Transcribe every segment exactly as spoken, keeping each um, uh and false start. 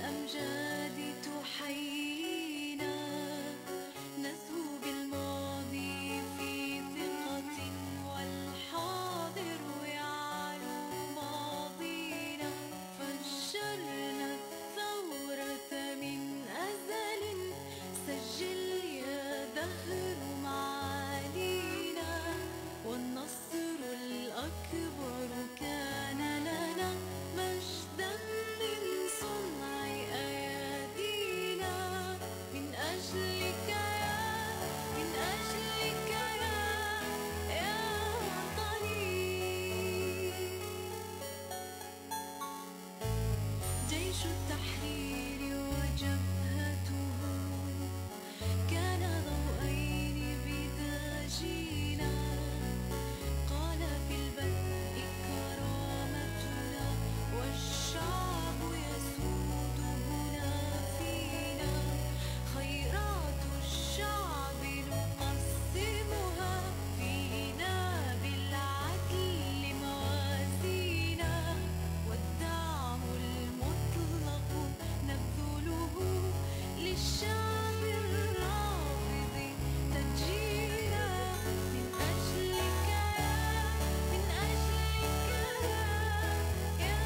أمجاد تحيينا نسهو بالماضي في ثقة والحاضر يعلو ماضينا فجرنا الثورة من أزل سجل يا دهر معالينا والنصر الأكبر كان لنا مجدا من صنع أيادينا من أجلك يا من أجلك يا يا وطني جيش التحرير وجبهته كان ضوءين بتاجينا قال في البدء كرامتنا والشعب يسود هنا فينا خيرات الشعب نقسمها فينا بالعدل موازينا والدعم المطلق نبذله للشعب الرافض تنجينا من أجلك يا من أجلك يا يا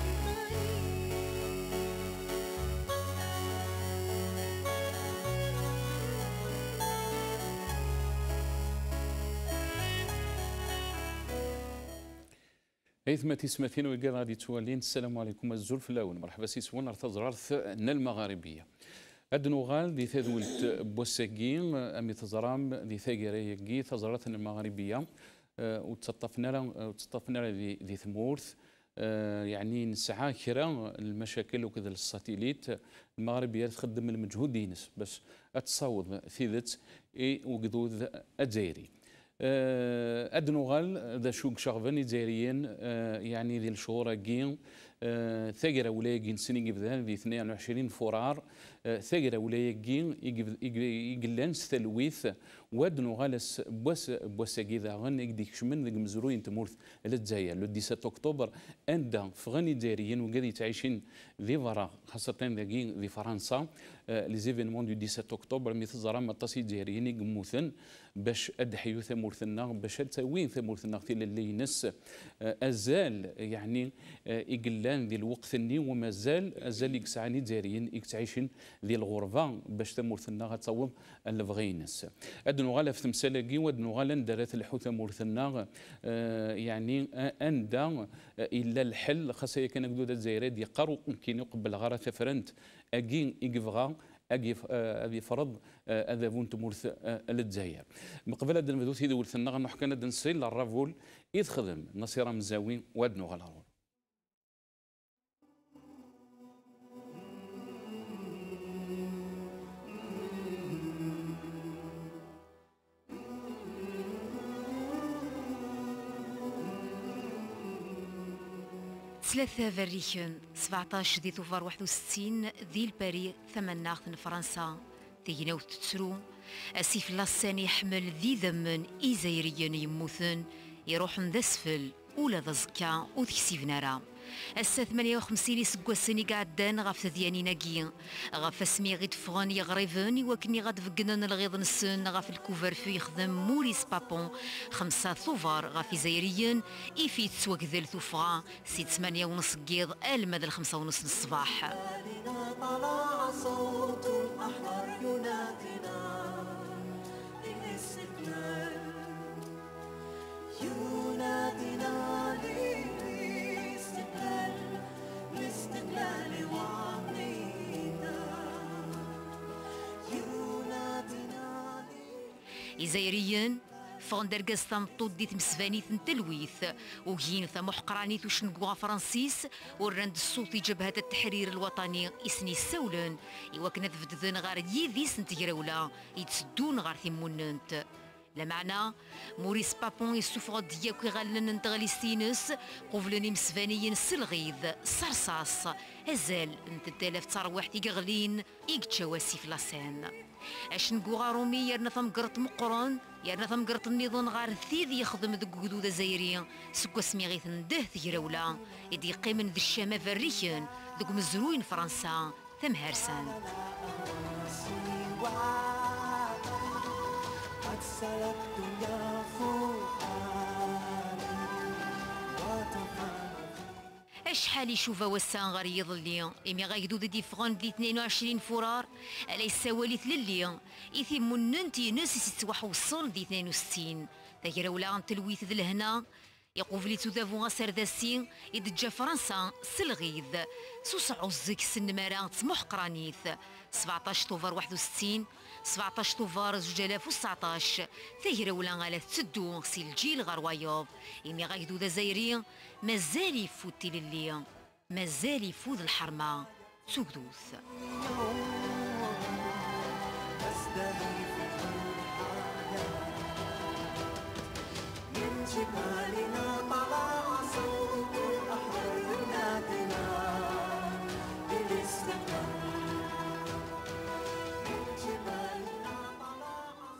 ايثما تسمتين ويقال غادي تولين السلام عليكم الزلف الاول مرحبا سي سوان ارتزرارث نا المغاربيه ادنوغال دي ثدولت بوساكين امي تزرام دي ثاقيري تزرات المغاربيه أه وتصطفنا لها وتصطفنا لها دي, دي ثمورث أه يعني نسعى كرا المشاكل وكذا الساتيليت المغاربيه تخدم المجهود دينس باش اتصاوض ثيذت اي وقدود الجزائري ادنوغال ذا شوق شغفني جزائريين يعني ذي الشهور كين ثقرة ولاية كين سنين قبل ذي اثنين وعشرين فرار ثقرة ولاية كين يقلان ستلويث وادنوغال بوس بوس كذا غن يقديك شمن ذي مزروين تمورث للجزائر لو سبعة أكتوبر عند فغني جزائريين وقاعد تعيشين ذي فرا خاصة ذي ذي فرنسا لي زيفينمون دو سبعة أكتوبر مثل زرام التصي جزائريين يقموثن باش ادحيو ثمورثنا باش تسوين ثمورثنا في اللي نس ازال يعني يقلان ذي الوقت الني ومازال ازال يكسعني جاريين يكتعيشين ذي الغربه باش ثمورثنا غتصوب الفغينس ادنو غالا في تمسالاكي ودنو غالا ندارات الحو ثمورثنا يعني اندا الا الحل خاصه كان قدود الجزائريه يقروا يمكن يقبل غاره ثفرنت اكين يقفغا أبي فرض هذا فون تمورث للجزائر مقبل هذا المدوث إذا ولث النغ نحكي ندن نسيل الرافول إذ خدم نصير مزاوين وادنو غلارون ثلاثة فريخن سبعطاش ذي ثوفار واحد وستين ذي الباري ثماناغ فرنسا ذي تتسرو أسيف لاسان يحمل ذي ذمن إيزايريين يموثن يروحن ذا سفل ولا ذا زكا وذي سيفنارا السا ثمانية وخمسين يسقوسني قعدان غاف ذياني ناقي غاف اسمي غيد فغان يغريفن وكني غاد فقنن الغيض نسن غاف الكوفر في يخدم موريس بابون خمسة ثوفار غاف زايريين إيفي تسوق ذي الثوفغا سيت ثمانية ونص قيض المدى الخمسة ونص الصباح طلع صوت أحمر ينادينا للاستقلال ينادينا للاستقلال الاستقلال وعمينا ينادينا إزايريين فغندر قصة طود ديت مسفانيت تلويث وجين ثم حقرانيت وشنقوها فرنسيس والرند الصوتي جبهة التحرير الوطني إسني السولن إوا كنا تفدذن غار يذي سنتجراولا يتسدون غار ثموننت لمعنى موريس بابون يسوفغ دياك يغلن نتغليستينس قفلني مسفانيين السلغيذ صرصاص هزال انت تلاف تروحتي يغلين يكتشواسي في لاسين اش نقوغا رومي يرنا ثمقرط مقرن يرنا ثمقرط النظام غار ثيذ يخدم ذك قدود زايرين سكو سميغيث نده ثيرولا يدي قيمن ذي الشام فريخن ذك مزروين فرنسا ثمهرسان. قد سلكت يا فؤادي وتفهم. اشحال يشوف وسان غير يظلي امي غايدو دي ديفغون دي اثنين وعشرين فرار على سواليت للي يثم ننتي ناس ستوح وصل دي اثنين وستين تاكرا ولا تلويث ذ لهنا يقوف لي تدافو غسر داسين يدجا فرنسا سلغيذ سوس عزك سن مرا تسمح قرانيث سبعطاش طوفار واحد وستين سبعطاش طوفار زوج آلاف وتسعطاش ثايرة ولا غالا تسدو غسي الجيل غروايوب إمي غايدو ذا زايري مازال يفوتي للي مازال يفوت الحرمة تسكدوث. من جبالنا طلع صوت الأحرار ينادينا بالاستقلال. من جبالنا طلع.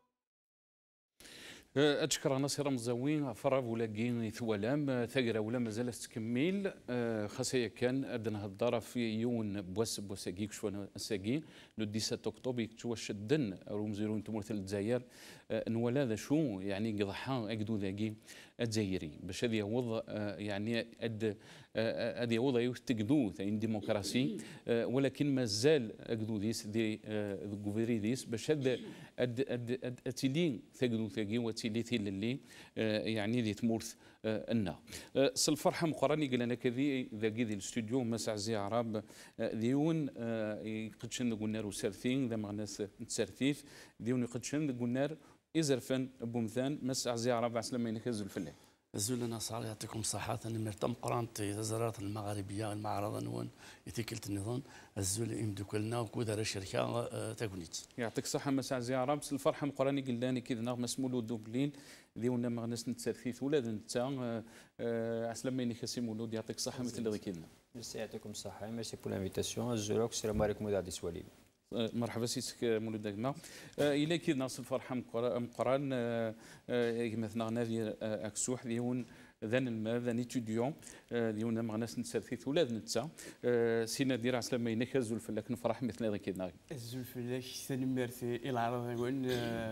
أتشكر ناصر مزوين فراغ ولا كين ثوالام ثقرا ولا مازال تكمل خاصية كان أدنى الدار في يون بواس بواساكي كشوان الساكي لو سبعة أكتوبر كشوا شدن رمزيرون تمثل الجزائر نولا ذا شو يعني قضحان أقدو ذاكي الجزائري باش هذه وضع يعني أد هذه وضع يستقدو ثين ديمقراسي ولكن مازال أقدو ديس دي الجوفيري ديس باش هذا أد أد أتيلين ثقدو ثاقي وتيلي ثيل اللي يعني ذي تمورث النا الفرحة مقراني قلنا كذي ذاقي ذي الاستوديو مسع زي عرب ديون قدشن قلنا روسالثين ذا مغناس نتسارثيف ديون قدشن قلنا إزرفن بومثان مسع زي عرب عسلما ينكزو الفلان الزول ناصر يعطيكم الصحة أنا مرتم قرانت زرارة المغاربية المعرضة نون يتكلت النظام الزول يمدوكلنا وكودر الشركة تاكونيت يعطيك الصحة مساء زيارة بس الفرحة مقراني قلاني كذا نغ مسمولو دوبلين ديونا مغناس نتسرثيث ولاد نتا عسلما ينكسي مولود يعطيك الصحة مثل ذي كذا. ميرسي يعطيكم الصحة ميرسي بور لانفيتاسيون الزول السلام عليكم وداع دي سواليب. مرحبا سيسك مولود داكما الى كي ناصر الفرحه مقران مثلا نادي اكسوح ديون ذن الماء ذن ايتوديون ديون مغناس نتسرثيث ولاد نتا سينا دير عسلما ينكزو الفلاك نفرح مثل هذا كذا. الزول الفلاك ثاني ميرسي الى عرض وين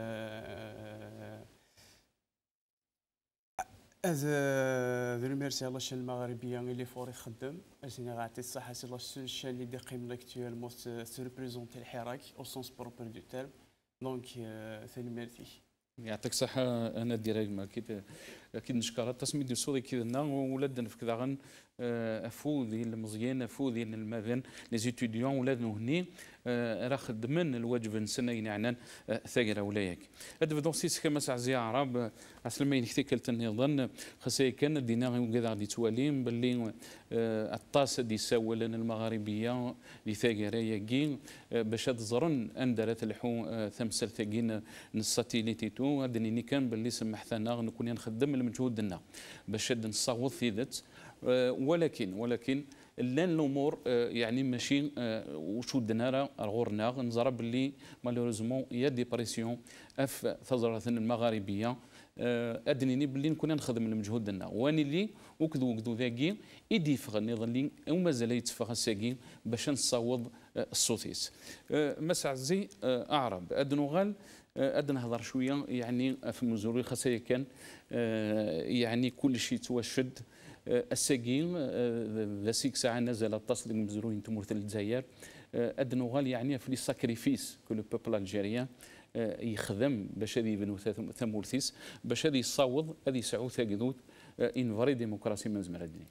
از ذو ميرسي الله الشان المغربيه اللي فوري خدم اسنا غاتي الصحه سي الله الشان اللي دي قيم اكتويلمون سو ريبريزونتي الحراك او سونس بروبر دو تيرم دونك ثاني ميرسي. يعطيك الصحة أنا ديريك ما أكيد أكيد نشكر التصميم ديال الصوت كذا نا ولادنا في كذا غن أفو ديال المزيان أفو ديال الماذن لي زيتيديون ولادنا هني راه خدمن الواجب نسنا يعنان ثاقرا ولاياك هذا بدون سيس كما سعزي عرب عسلما ينكتي النظام خاصة كان دينا وكذا غادي تواليم باللي الطاس دي ساول لنا المغاربيه لثاقرا ياكين باش تزرن اندرت الحو ثمسل ثاقين نساتيليتي تو هادني كان باللي سمح ثنا نكون نخدم المجهود دنا باش نصوت في ذات ولكن ولكن لان الامور يعني ماشي وشو دنا غورنا نزرب باللي مالوريزمون يا ديبرسيون اف ثزره المغاربيه ادنيني باللي نكون نخدم المجهود دنا واني اللي وكذو وكذو ذاكي يدي فغ نظلي ومازال يتفغ الساقي باش نصوض الصوتيس مسعزي اعرب ادنوغال ادنى هضر شويه يعني في مزوري خاصه كان يعني كل شيء توشد الساقين ذا سيك ساعه نزل التصل مزروين تمرثل الجزائر ادنوغال يعني في لي ساكريفيس كو لو بوبل الجيريان يخدم باش هذه يبنوا ثمورثيس باش هذه يصوض هذه يسعو ثاقدود ان فري ديمقراسي من زمر الدنيا.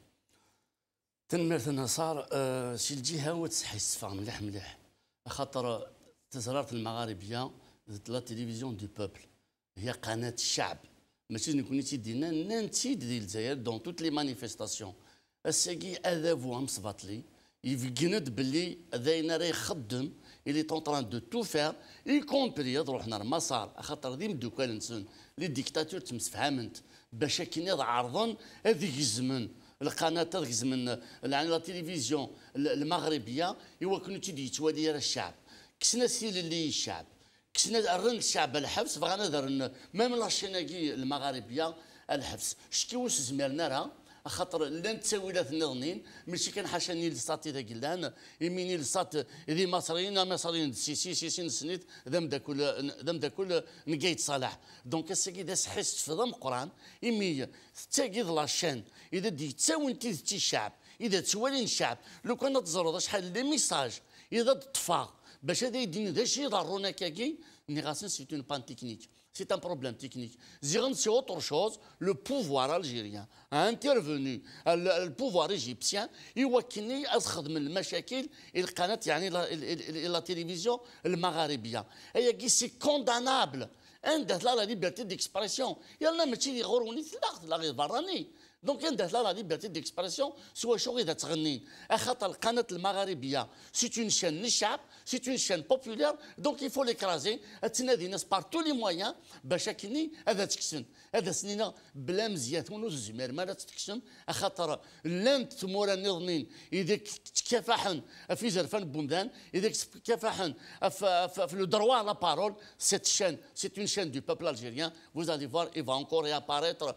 تنمرت النصار شي الجهه وتحس فهم مليح مليح خاطر تزرارة المغاربيه لا تلفزيون دو بوبل هي قناه الشعب ماشي نكون تيدينا نانتي ديال الجزائر دون توت لي مانيفيستاسيون الساقي اذابو مصباطلي يفقند باللي ذاينا راه يخدم اللي طون طران دو تو فير اي كومبري روحنا المسار خاطر ذي مدوكال نسون لي ديكتاتور تمسفهمنت باش كي عرضن هذيك الزمن القناه هذيك الزمن لا تلفزيون المغربيه ايوا كانوا تيدي يتوالي الشعب كسنا سيل اللي الشعب كسنا رن الشعب الحبس بغانا درن ميم لاشيناكي المغاربيه الحبس شكي واش زمرنا راه خاطر لان تساويلات نظنين ماشي كان حاشاني لساتي ذا قلان يميني لسات ذي مصريين مصريين سيسي سيسي نسنيت ذم ذا كل ذم ذا كل نقيت صالح دونك الساكي ذا حس في ذم قران يمي تاكيد لاشين اذا دي تساوي انت الشعب اذا تسوالين الشعب لو كان تزرد شحال لي ميساج اذا تطفى باش هذا يديني ذا شي ضرونا كاكي ني غاسن سي اون بان تكنيك. C'est un problème technique. Ziran, c'est autre chose. Le pouvoir algérien a intervenu, le, le pouvoir égyptien, يوكلني أخذ من المشاكل القناة يعني la télévision المغاربية. هي سي كوندانابل. عندها لا ليبرتي ديكسبرسيون. يلا ماشي يغروني لا لا غير براني. دونك عندها لا ليبرتي ديكسبرسيون سوا شو غير تغني. خاطر القناة المغاربية سي اون شين للشعب. C'est une chaîne populaire, donc il faut l'écraser. تنادي الناس par tous les moyens باش كني هذا تكسن هذا سنينا بلا مزيات ونوز زمير ما لا تكسن خاطر لان تمورا نظنين اذا تكافحن في زرفان بومدان اذا تكافحن في لو دروا لا بارول cette chaîne c'est une chaîne du peuple algérien vous allez voir il va encore réapparaître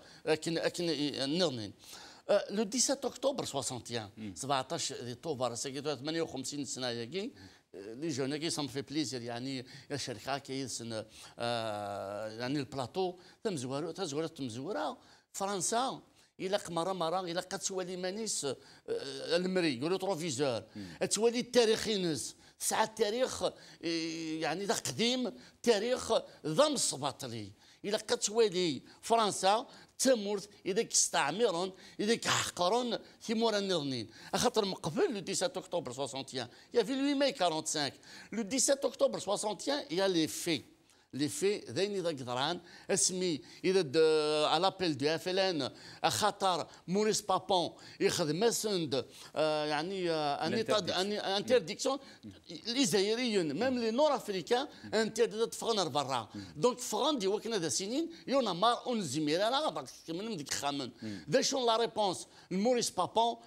كن نظنين. لو ديسات اكتوبر واحد وستين سبعطاش اكتوبر ثمانية وخمسين سنه ياكي لي جون كي سام في بليزير يعني يا شركه كيسن آه يعني البلاطو تمزورو تزورو تمزوره فرنسا الى مره مره الى قد توالي مانيس آه المري يقولوا تروفيزور توالي التاريخ ينس ساعه التاريخ يعني ذا قديم تاريخ ذا مصباطلي الى قد توالي فرنسا تمورت اذا استعمرون اذا حقرون ثمور النظنين خاطر من قبل لو سبعطاش اكتوبر واحد وستين يا في ثمانية ماي خمسة وأربعين لو سبعطاش اكتوبر واحد وستين يا لي في لي في ذين اذا قدران اسمي اذا على لابيل دو اف ال ان خاطر موريس بابون يخدم مسند يعني ان انترديكسيون لي زايريين ميم لي نور افريكان انترديت فغنر برا دونك فغن دي وكنا ذا سنين يونا مار اون زمير انا غادي من ديك خامن ذا شون لا ريبونس موريس بابون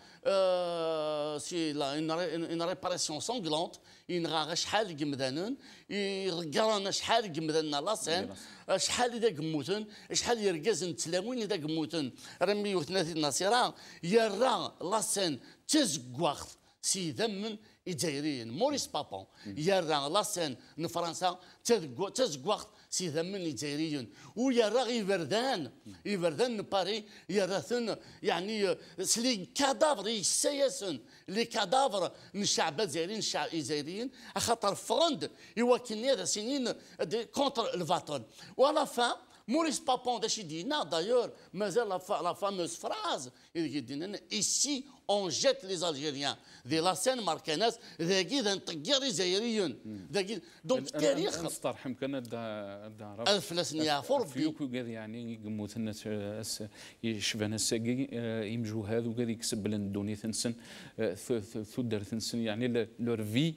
سي une réparation sanglante ينغا شحال قمدانن يرقرانا شحال قمدانا لاسين شحال اذا قموتن شحال يرقازن تلاوين اذا قموتن رمي وثلاثي الناصره يرى لاسين تزقوخ سي ذمن الجزائريين موريس بابون يرى لاسين فرنسا تزقوخ سي ذمن الجزائريين ويرى يبردان يبردان باري يراثن يعني سلي كادافر يسياسن لي كادافر الشعب الجزائريين الشعب الجزائريين خاطر فرند يوكلني هذا سنين كونتر الفاتون ولا فا موريس بابون داش يدينا دايور مازال لا فاموز فراز يدينا ايسي اون جيت لي الجيريان ذي لاسين ماركاناس ذاكي ذا نطقير الجزائريين ذاكي دونك التاريخ نسترحم كان الدار الفلسنيا فوربي فيوكو قال يعني يقموت الناس يشبهنا الساقي يمجو هذا وقال يكسب لنا دوني ثنسن ثدر ثنسن يعني لور في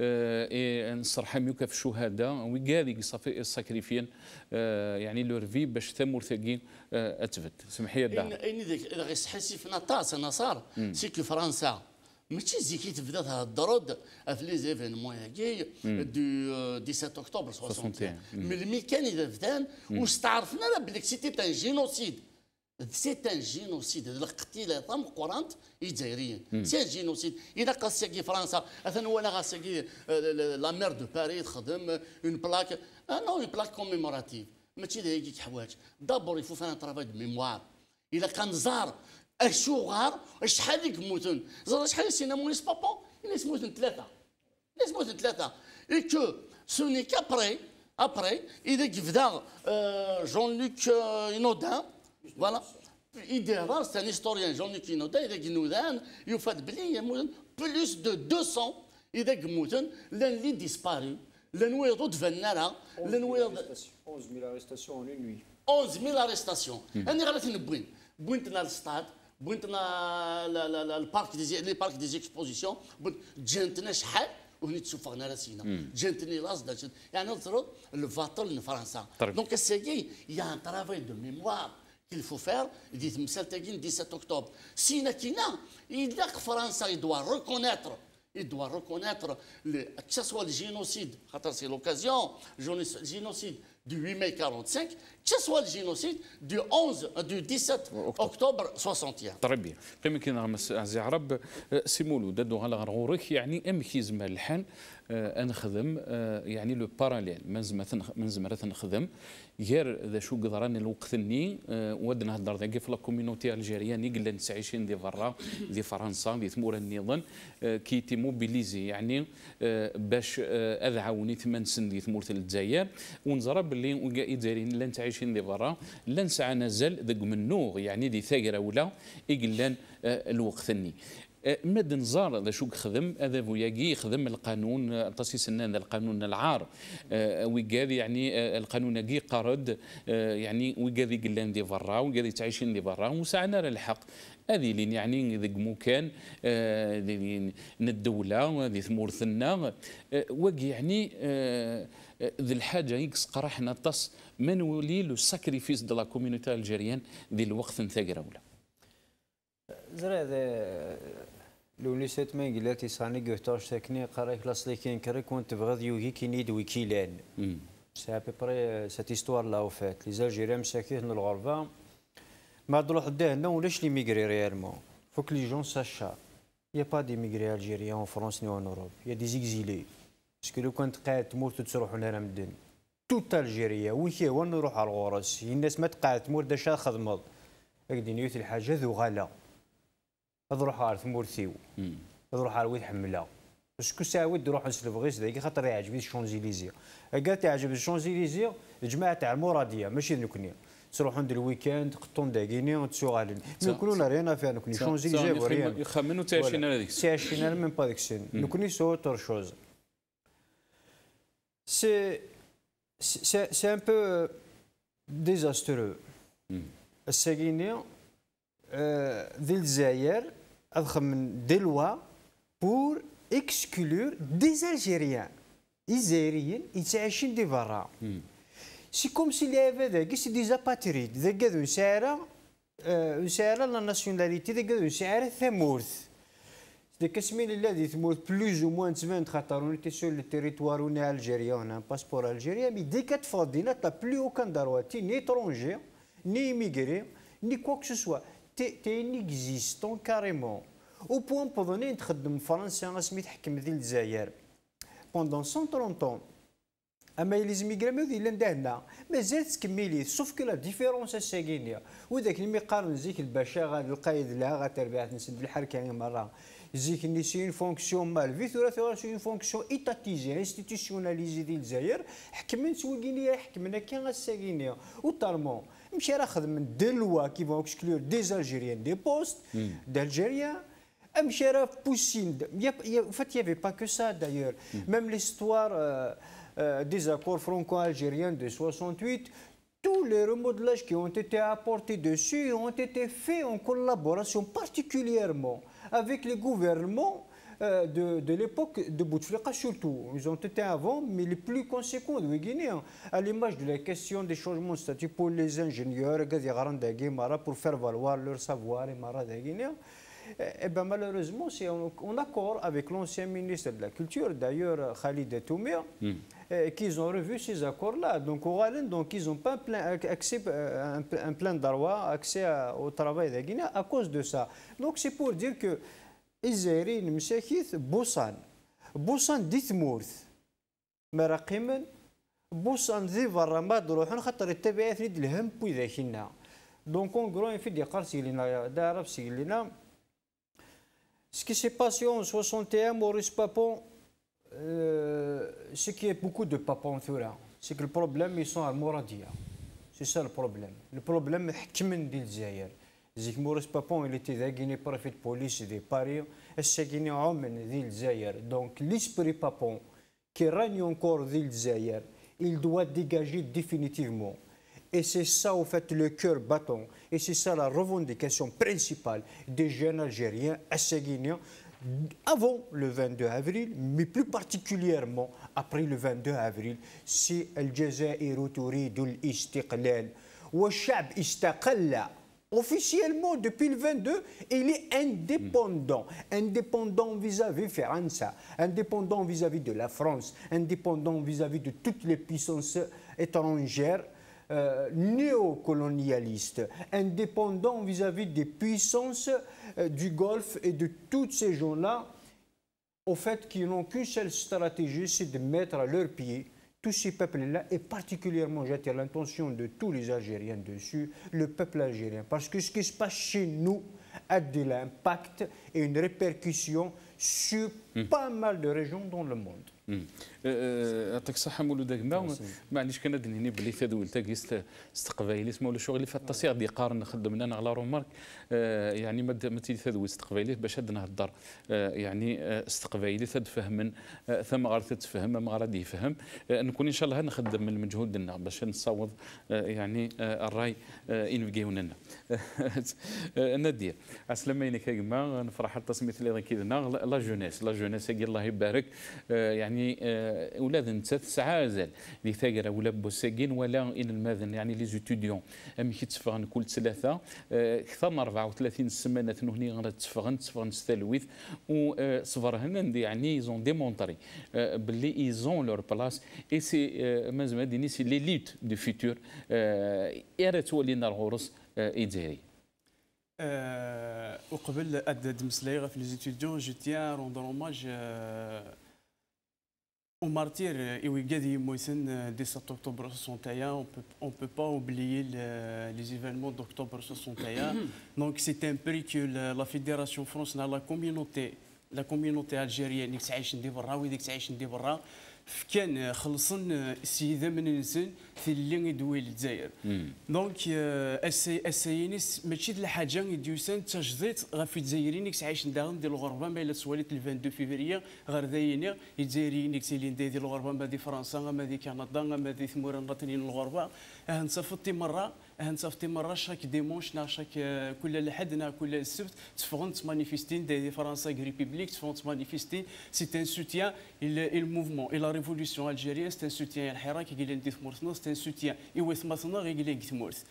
نسترحم يوكا في الشهداء وقال يصافي الساكريفيان يعني لور في باش ثمور ثقي اتفت سمحي الدار اين اذا غيسحسي في نطاس انا صار سيكو فرنسا ماشي زيكي تبدا هاد الضرود في لي زيفينمون هاكي دو سبعطاش اكتوبر واحد وستين ملي كان اذا بدان واستعرفنا لا بلي سيتي ان جينوسيد سي ان جينوسيد القتيله تم قرانت الجزائريين سي ان جينوسيد اذا قاسكي فرنسا مثلا وانا غاسكي لا مير دو باري تخدم اون بلاك نو اون بلاك كوميموراتيف ماشي هيك حوايج دابور يفو فانا ترافاي دو ميموار اذا كان زار الشغار شحال يموتون زار شحال سينا مونيس بابون الناس موتن ثلاثه الناس موتن ثلاثه اي كو سوني كابري ابري اذا كبدا جون لوك ينودان فوالا يدير سي ان هيستوريان جون لوك ينودان اذا كنودان يفاد بلي يموتن بلوس دو مئتين اذا كموتن لان لي ديسباري لان ويضو دفنانا لان ويض onze mille arrestations en une nuit. onze mille arrestations انا غادي نبوين بوينتنا الستاد بوينتنا البارك دي لي بارك دي اكسبوزيسيون جانتنا شحال وهني تسوفغنا راسينا جانتني لاصدا يعني نضرب الفاطل لفرنسا دونك الساكي يا ان ترافاي دو ميموار qu'il faut faire دي تمثال تاكين ديسات اكتوبر سينا كينا اذا فرنسا يدوا ريكونيتر il doit reconnaître le, que ce soit le génocide, c'est l'occasion, le génocide du huit mai quarante-cinq, que ce soit le génocide du onze, du dix-sept octobre soixante et un. طري بيان قيمة كي نغمس عزيز عرب سي مولود دادو غالا غرغورك يعني ام كي زمان الحال نخدم يعني لو باراليل من زمان من زمان نخدم غير ذا شو قدراني الوقت ني ود نهضر ذاك في لا كوميونيتي الجيرياني قلنا نتعيشين دي برا دي فرنسا دي ثمور النظام كي تيموبيليزي يعني باش اذعوني ثمان سن دي ثمور الجزائر ونزرى باللي دايرين لا نتعيشين دي برا لا نسعى نزل ذق منوغ يعني دي ثاقره ولا يقلان الوقت ني مد نزار هذا شو خدم هذا وياقي يخدم القانون تصيص النان القانون العار ويقاذي يعني القانون قي قرد يعني ويقاذي قلان دي برا ويقاذي تعيشين دي برا وسعنا للحق هذه اللي يعني ذق مكان الدوله ذي ثمور ثنا وقي يعني ذي الحاجه يكس قرحنا تص من ولي لو ساكريفيس دو لا كوميونيتي الجيريان ذي الوقت نثاقره ولا زرا لو نسيت ما قلت صاني قهتاش ساكني قراك لاصلي كاين كري كنت تبغى يوهي كينيد ويكيلان سي ا بيبري سيت هيستوار لا وفات لي زالجيريان مساكين الغربه ما دروح ده هنا ولاش لي ميغري ريالمون فوك لي جون ساشا يا با دي ميغري الجيريان ان فرنسا ني ان اوروب يا دي زيكزيلي باسكو لو كنت قاعد تموت تروحوا لنا مدن توت الجيريا ويكي وين نروح على الغرس الناس ما تقعد تموت داش خدمض هكذا نيوت الحاجه ذو غلا نروح على ثمورثيو نروح على ويد حمله باسكو ساعه ود نروح نسلف غيس ذاك خاطر يعجبني الشونزيليزي قالت يعجب الشونزيليزي جماعه تاع المراديه ماشي نكني تروح عند الويكاند قطون داكيني وتسوغالين نكونوا رينا فيها نكوني شونزيليزي وريان يخمنوا تعيشين هذيك تعيشين ميم با ديك السن نكوني سو اوتر شوز سي سي ان بو ديزاسترو الساكيني ذي الجزائر أضخم من دي لوا بور اكسكلور دي زالجيريان الجزائريين يتعايشين دي برا سي كوم سي لي هذاك سي دي زاباتريد ذا كادو سعره سعره لا ناسيوناليتي ذا كادو سعره ثمورث ذا كاسمين الذي ثمورث بلوز او موان تسفان خاطر اونيتي سور لو تيريتوار وني الجيريا اون ان باسبور الجيريا مي دي كات فاضينا تا بلو اوكان درواتي ني ترونجي ني ايميغري ني كوا كو سوا تي انيكزيستون كاريمون او بوان بوضوني نتخدم فرنسا سميت حكم ذي الجزائر بوندون مية وثلاثين اما لي زميغرا ما ذي لندهنا مازال تكملي سوف كو لا ديفيرونس الساكينيه وذاك اللي يقارن زيك الباشا غاد القايد لا غا تربيعه نسد الحركه مره زيك اللي سي اون فونكسيون مال في ثلاثه سي اون فونكسيون ايتاتيزي انستيتيسيوناليزي ديال الجزائر حكمنا سواقينيه حكمنا كان الساكينيه وطالمون مشى راه خدم من دي لوا كي فون اكسكلور دي الجيريان دي بوست d'Algériens مشى راه بوسين en fait il y avait pas que ça d'ailleurs même l'histoire des accords franco-algériens de soixante-huit tous les remodelages qui ont été apportés dessus ont été faits en collaboration particulièrement avec les gouvernements Euh, de, de l'époque de Bouteflika surtout. Ils ont été avant, mais les plus conséquents de Guinée, à l'image de la question des changements de statut pour les ingénieurs, pour faire valoir leur savoir, et bien malheureusement, c'est en, en accord avec l'ancien ministre de la Culture, d'ailleurs Khalid Toumia, mm. qu'ils ont revu ces accords-là. Donc, au Rwanda, donc ils n'ont pas plein, accès, un, un plein de droit, accès à, au travail de Guinée à cause de ça. Donc, c'est pour dire que الجزائريين مساكيث بوصان بوصان دي ثمورث مراقما بوصان ذي برا ما تروحون خاطر التبعات ريد الهم بوي ذاكينا دونك اون غرو في دي قرسي لنا دارب سي لنا سكي سي باسي اون soixante et un موريس بابون سي كي بوكو دو بابون ثورا سي كو البروبليم يسون على المراديه سي سا البروبليم البروبليم حكمن ديال الجزائر زيك موريس بابون اللي تي ذا كيني بريفيت بوليس دي باري الساكيني عمن ذي الجزائر دونك ليسبري بابون كي راني اونكور ذي الجزائر il doit dégager définitivement et c'est ça au fait le cœur battant et c'est ça la revendication principale des jeunes algériens assaguiniens avant le vingt-deux avril mais plus particulièrement après le vingt-deux avril c'est الجزائر تريد الاستقلال والشعب استقل officiellement depuis le vingt-deux, il est indépendant. Indépendant vis-à-vis France, indépendant vis-à-vis de la France, indépendant vis-à-vis de toutes les puissances étrangère euh, néocolonialiste, indépendant vis-à-vis des puissances euh, du Golfe et de tous ces gens-là, au fait, qui n'ont qu'une seule stratégie, c'est de mettre à leurs pieds tous ces peuples-là, et particulièrement, j'attire l'attention de tous les Algériens dessus, le peuple algérien. Parce que ce qui se passe chez nous a de l'impact et une répercussion sur mm. pas mal de régions dans le monde. يعطيك الصحة مولود كما معليش كندني هنا بلي تدول تاكي استقبايلي اسمه شغلي في التصيغ دي قارن خدمنا انا على رومارك يعني ما ما تيدي تدول استقبايلي باش هاد نهضر يعني استقبايلي تفهم ثم غير تتفهم ما غير يفهم نكون ان شاء الله نخدم من المجهود دنا باش نصوض يعني الراي ينفقيونا لنا ندير السلام عليك كما نفرح التصميت اللي كيدنا لا جونيس لا جونيس الله يبارك يعني اولاد نتا تسعه زال اللي ثاقره ولا بوساكين ولا ان الماذن يعني لي زوتيديون ام كيتفغن كل ثلاثه اكثر من أربعة وثلاثين سمانه هني غنتفغن تفغن ستالويث وصفرهن يعني زون ديمونطري باللي ايزون لور بلاص اي سي مازال ديني سي لي ليت دو فيتور ايرا تولينا الغرس ايدزيري وقبل ادد مسلايغه في لي زوتيديون جو تيان روندر اوماج Au martyr, dix-sept octobre soixante et un, on ne peut pas oublier le, les événements d'octobre soixante et un. Donc c'est un prix que la, la Fédération française, la communauté, la communauté algérienne, كان خلصن السيده من الانسان في اللي يدوي للجزائر دونك السينيس ماشي د الحاجه يديوسان تجديد غاف الجزائريين نيكس عايشين داغن ديال الغربه ما الا سواليت اثنين وعشرين فيفري غير دايني الجزائريين نيكس اللي ديال الغربه ما دي فرنسا ما دي كندا ما دي ثمورا ناطنين الغربه هنصفتي مره هنصفتي مره شاك ديمونش شاك كل الحد كل السبت تفغن مانيفيستين دي فرنسا ريبوبليك تفغن مانيفيستين سي ان سوتيان الموفمون الى révolution algérienne, c'est un soutien à l'Hirak qui est l'indéfmorce, c'est un soutien et où est-ce maintenant qui est l'indéfmorce.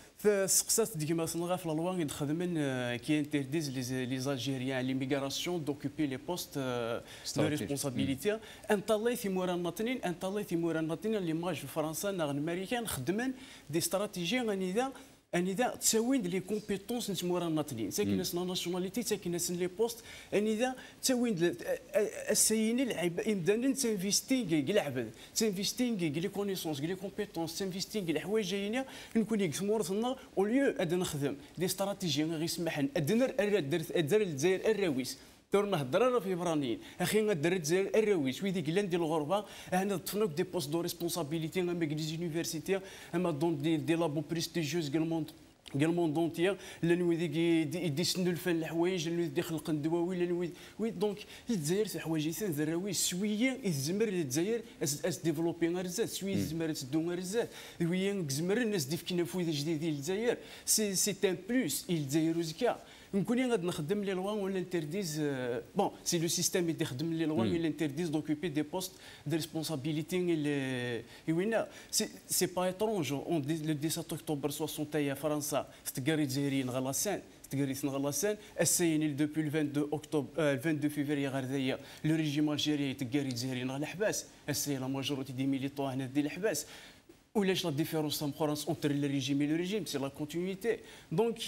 فسقسات ديك ما صنغا في الالوان اللي خدمن كي انترديز لي الجيريان ليميغراسيون دوكوبي لي بوست دو ريسبونسابيليتي انت الله في مورا الناطنين انت الله في مورا الناطنين اللي ماج في فرنسا ناغ الامريكان خدمن دي استراتيجي غني ذا اني ذا تساوين لي كومبيتونس نتمورا الناطنين ساكن ناس ناسيوناليتي ساكن ناس لي بوست اني ذا تساوين السيني العب امدان تنفيستيغ العبد تنفيستيغ لي كونيسونس لي كومبيتونس تنفيستيغ الحوايج جايين نكون يكثمورثنا اوليو اد نخدم دي استراتيجي غير يسمحن ادنر ادر الجزائر الراويس تورنا هضره في برانيين اخي غدر الجزائر الراويس ويدي كلان ديال الغربه هنا تفنوك دي بوست دو ريسبونسابيلتي اما كليز يونيفرسيتي اما دون دي دي لابو بريستيجيوز كالمون كاع الموند اونتيير لا نويدي يديسنوا الفن الحوايج لا نويدي يخلق الدواوي لا نويدي وي دونك الجزائر في حوايج ثان ذراوي سويه يزمر الجزائر اس ديفلوبي غير الزاد سويه يزمر تدو غير الزاد ويا يزمر الناس ديف كينا فويد جديد ديال الجزائر سي سي ان بلوس الجزائر وزكا نكون غادي نخدم لي لوان ولا انترديز بون سي لو سيستيم اللي يخدم لي لوان ولا انترديز دوكوبي دي بوست دو ريسبونسابيلتي اللي وينا سي سي با اترونج اون لو سبعة اكتوبر ستين يا فرنسا تقري الجزائريين غلاسان تقري غلاسان السيني دوبي لو اثنين وعشرين اكتوبر اثنين وعشرين فيفري غير ذايا لو ريجيم الجيري تقري الجزائريين غير الحباس السي لا ماجوريتي دي ميليتون هنا ديال الحباس ولاش لا ديفيرونس فرنسا اونتر لو ريجيم اي لو ريجيم سي لا كونتينيتي دونك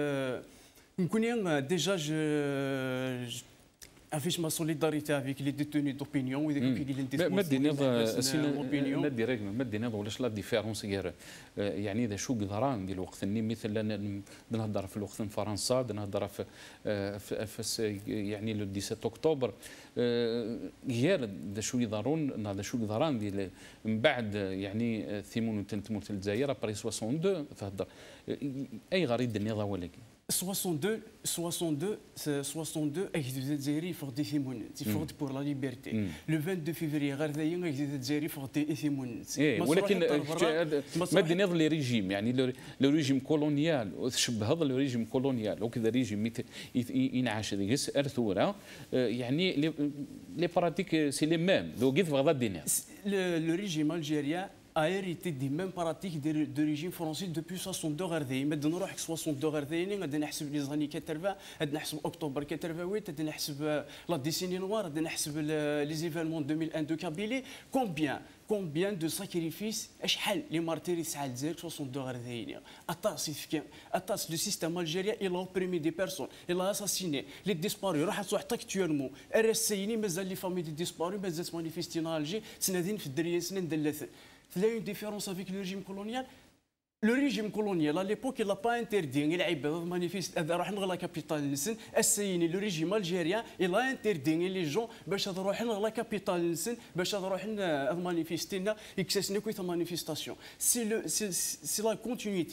نكون ديجا جو affiche ma solidarité avec les détenus d'opinion ou les ما دينا ما ديريك ما دينا ولاش لا ديفيرونس غير يعني اذا شو قدران ديال الوقت اني مثلا نهضر في الوقت في فرنسا نهضر في في يعني لو سبعة عشر اكتوبر غير دا شو يضرون هذا شو قدران ديال من بعد يعني ثمون تموت الجزائر ابري اثنين وستين فهضر اي غريب النظام ولكن soixante-deux, soixante-deux, soixante-deux, الجزائري فوق دي ثيمونت فوق بور لا ليبرتي لو اثنين فيفري غير ذايا الجزائري فوق دي ثيمونت ولكن ما نظام لي ريجيم يعني لو ريجيم كولونيال شبه هذا لو ريجيم كولونيال وكذا ريجيم ينعاش ديس ارثوره يعني لي براتيك سي لي ميم لو كيف بغض الدنيا لو ريجيم الجيريان a hérité des mêmes pratiques de, de régime français depuis soixante-deux غير ذاين. مد نروح soixante-deux غير ذاين غادي نحسب لي زاني ثمانين، غادي نحسب اكتوبر ثمانية وثمانين، غادي نحسب لا ديسيني نوار، غادي نحسب لي زيفينمون ألفين وواحد دو كابيلي. كومبيان كومبيان دو ساكريفيس شحال لي مارتيري تسعى الجزائر soixante-deux غير ذاين. اطاس اطاس لو سيستيم الجيريا il a opprimé des personnes, il a assassiné les disparus. راح تروح اكتوالمون الرسايني مازال لي فامي دي ديسبارو مازال مانيفيستين الجي سنادين في الدريه سنين دلث. Il y a une différence avec le régime colonial. Le régime colonial, à l'époque, il n'a pas interdit. Il a manifesté la capitale. Le régime algérien, il a interdit les gens de la capitale de manifester et que ce n'est qu'une manifestation. C'est la continuité.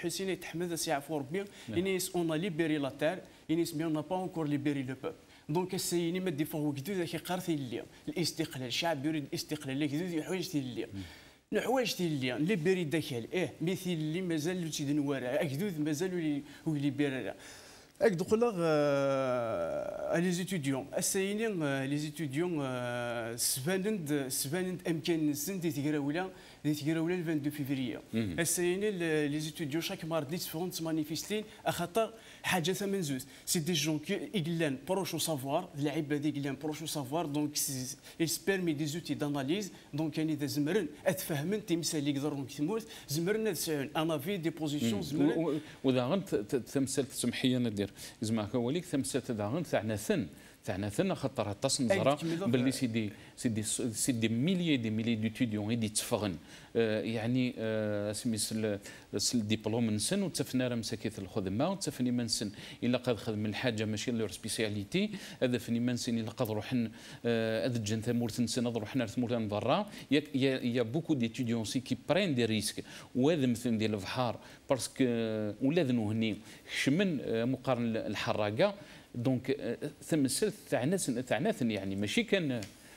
On a libéré la terre, mais on n'a pas encore libéré le peuple. دونك السيني ما ديفو جدود كي قارث اللي الاستقلال الشعب يريد الاستقلال اللي جدود يحوج اللي الحوايج اللي اللي بيري داخل اه مثل اللي مازال تيدن ورا جدود مازالوا اللي بيرا اك دقلا لي زيتوديون السيني لي زيتوديون سبانند سبانند امكان سن دي تقراولا دي تقراولا اثنين وعشرين فيفري السيني لي زيتوديون شاك ماردي تفونت مانيفيستين اخاطر حاجه ثمن زوز سي دي جون كي يقلان بروش او سافوار اللعيبه دي يقلان بروش او سافوار دونك يسبيرمي دي زوتي داناليز دونك يعني اذا زمرن اتفهمن تمثال اللي يقدرون كتموت زمرن تسعون انا في دي بوزيسيون زمرن واذا غنت تمثال تسمحيه ندير زعما كوليك تمثال تاع غنت تاعنا ثن تاعنا ثنا خاطر تصن زرا باللي سيدي سيدي سيدي ميليي دي ميليي ديتيديون يدي تفغن آه يعني آه سميس الدبلوم نسن وتفنا راه مساكيت الخدمه وتفني منسن الا قد خدم الحاجه ماشي لور سبيسياليتي هذا فني منسن الا قد روح هذا جن ثمورت نسن روحنا ثمورت برا يا يا بوكو ديتيديون سي كي برين دي ريسك وهذا مثل ديال البحر باسكو ولادنا هني شمن مقارن الحراقه دونك ثمثل تاعنا تاعنا يعني ماشي كان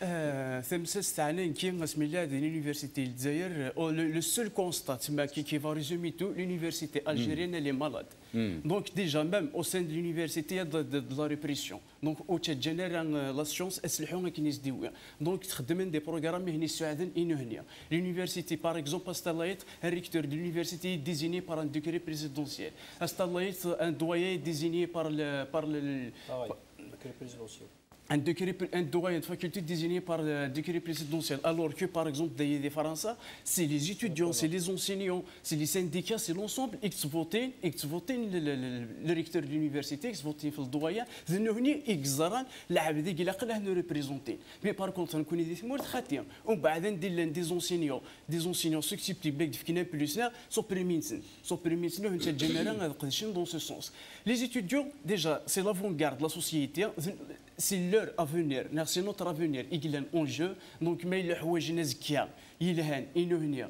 ثمثل تاعنا كي اسمي الله دي لونيفرسيتي الجزائر لو سول كونستا تما كي كي فا ريزومي تو لونيفرسيتي الجيريان لي مالاد دونك ديجا ميم او سين دو لونيفرسيتي دو لا ريبريسيون دونك او تجنرا لا سيونس اسلحوا كي نزديو دونك تخدمن دي بروغرام هني سعدن انو هنيا لونيفرسيتي باغ اكزومبل استلايت الريكتور دو لونيفرسيتي ديزيني بار ان ديكري بريزيدونسيال استلايت ان دويي ديزيني بار بار ديكري بريزيدونسيال un décret, un doyen de faculté désigné par le décret présidentiel, alors que par exemple dans les Français, c'est les étudiants, c'est les enseignants, c'est les syndicats, c'est l'ensemble qui votent, qui votent le recteur de l'université, qui votent le doyen, de nous venir examen l'abdi qui l'a qu'à nous représenter. Mais par contre, on connaît des mots très on va des des enseignants, des enseignants susceptibles de finir plus là, sont permis, sont permis, nous une génération dans ce sens. Les étudiants, déjà, c'est l'avant-garde de la société. C'est leur avenir, c'est notre avenir. Il y a un enjeu, donc mais il y a des gens qui il y a une union.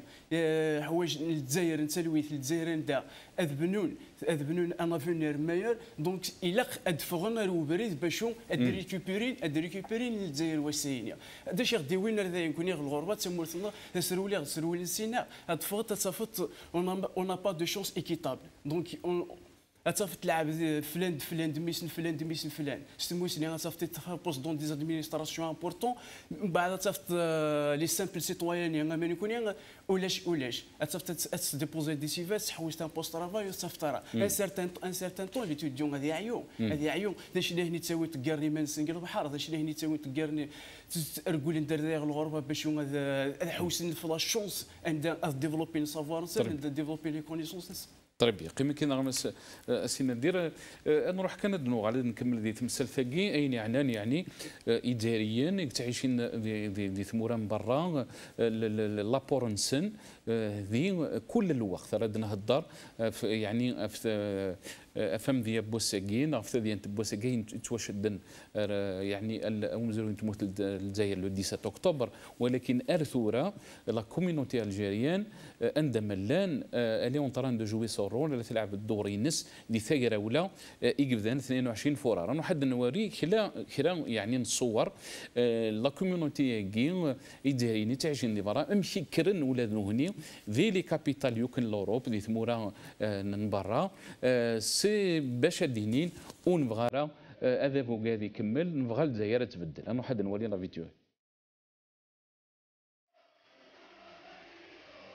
Il y a des gens qui ont أذبنون أذبنون un avenir meilleur donc il a أدفغنا الوبريد باشون أدريكوبيرين أدريكوبيرين الجزائر والسينيا هذا شيء غدي وين راه يكون الغربة تسمورتنا تسرولي تسرولي السيناء أدفغ تصفت on n'a pas de chance équitable donc on تصافت تلعب فلان فلان دميسن فلان دميسن فلان شتمو سني تصافت تفوز دون دي ادمينستراسيون امبورطون بعد تصافت لي سامبل سيتويان يا ما يكون ولاش ولاش تصافت تديبوزي دي سيفاس حويت ان بوست ترافاي وتصافت راه ان سيرتان ان سيرتان طون ليتيديون هذه عيون هذه عيون داش اللي هني تساوي تقارني من سنقل البحر داش اللي هني تساوي تقارني ترقول ندير داير الغربه باش هذا حوسن في لا شونس اند ديفلوبي سافوار اند ديفلوبي لي كونيسونس طيب قيمه كي نغمس اسينا ندير نروح كندنو على نكمل دي تمثال ثقي اين يعني يعني اداريا تعيشين دي, دي ثموره من برا لابورنسن ذي كل الوقت راه نهضر يعني افهم ديال بوساكين عرفت ديال بوساكين تواشدن يعني المزورين تموت الجزائر لو سبعة اكتوبر ولكن ارثوره لا كوميونيتي الجيريان عندما لان الي اون تران دو جوي سو رول اللي تلعب الدور ينس دي ثغره ولا يقبذان اثنين وعشرين فورا رانا حد نوري كلا كلا يعني نصور لا كوميونيتي كي يديريني تعيشين دي برا امشي كرن ولاد هني ذي لي كابيتال يمكن لوروب دي ثموره من برا سي باش دينين ونبغى راه هذا بو قاعد يكمل نبغى الجزائر تبدل انا حد نوري لا فيديو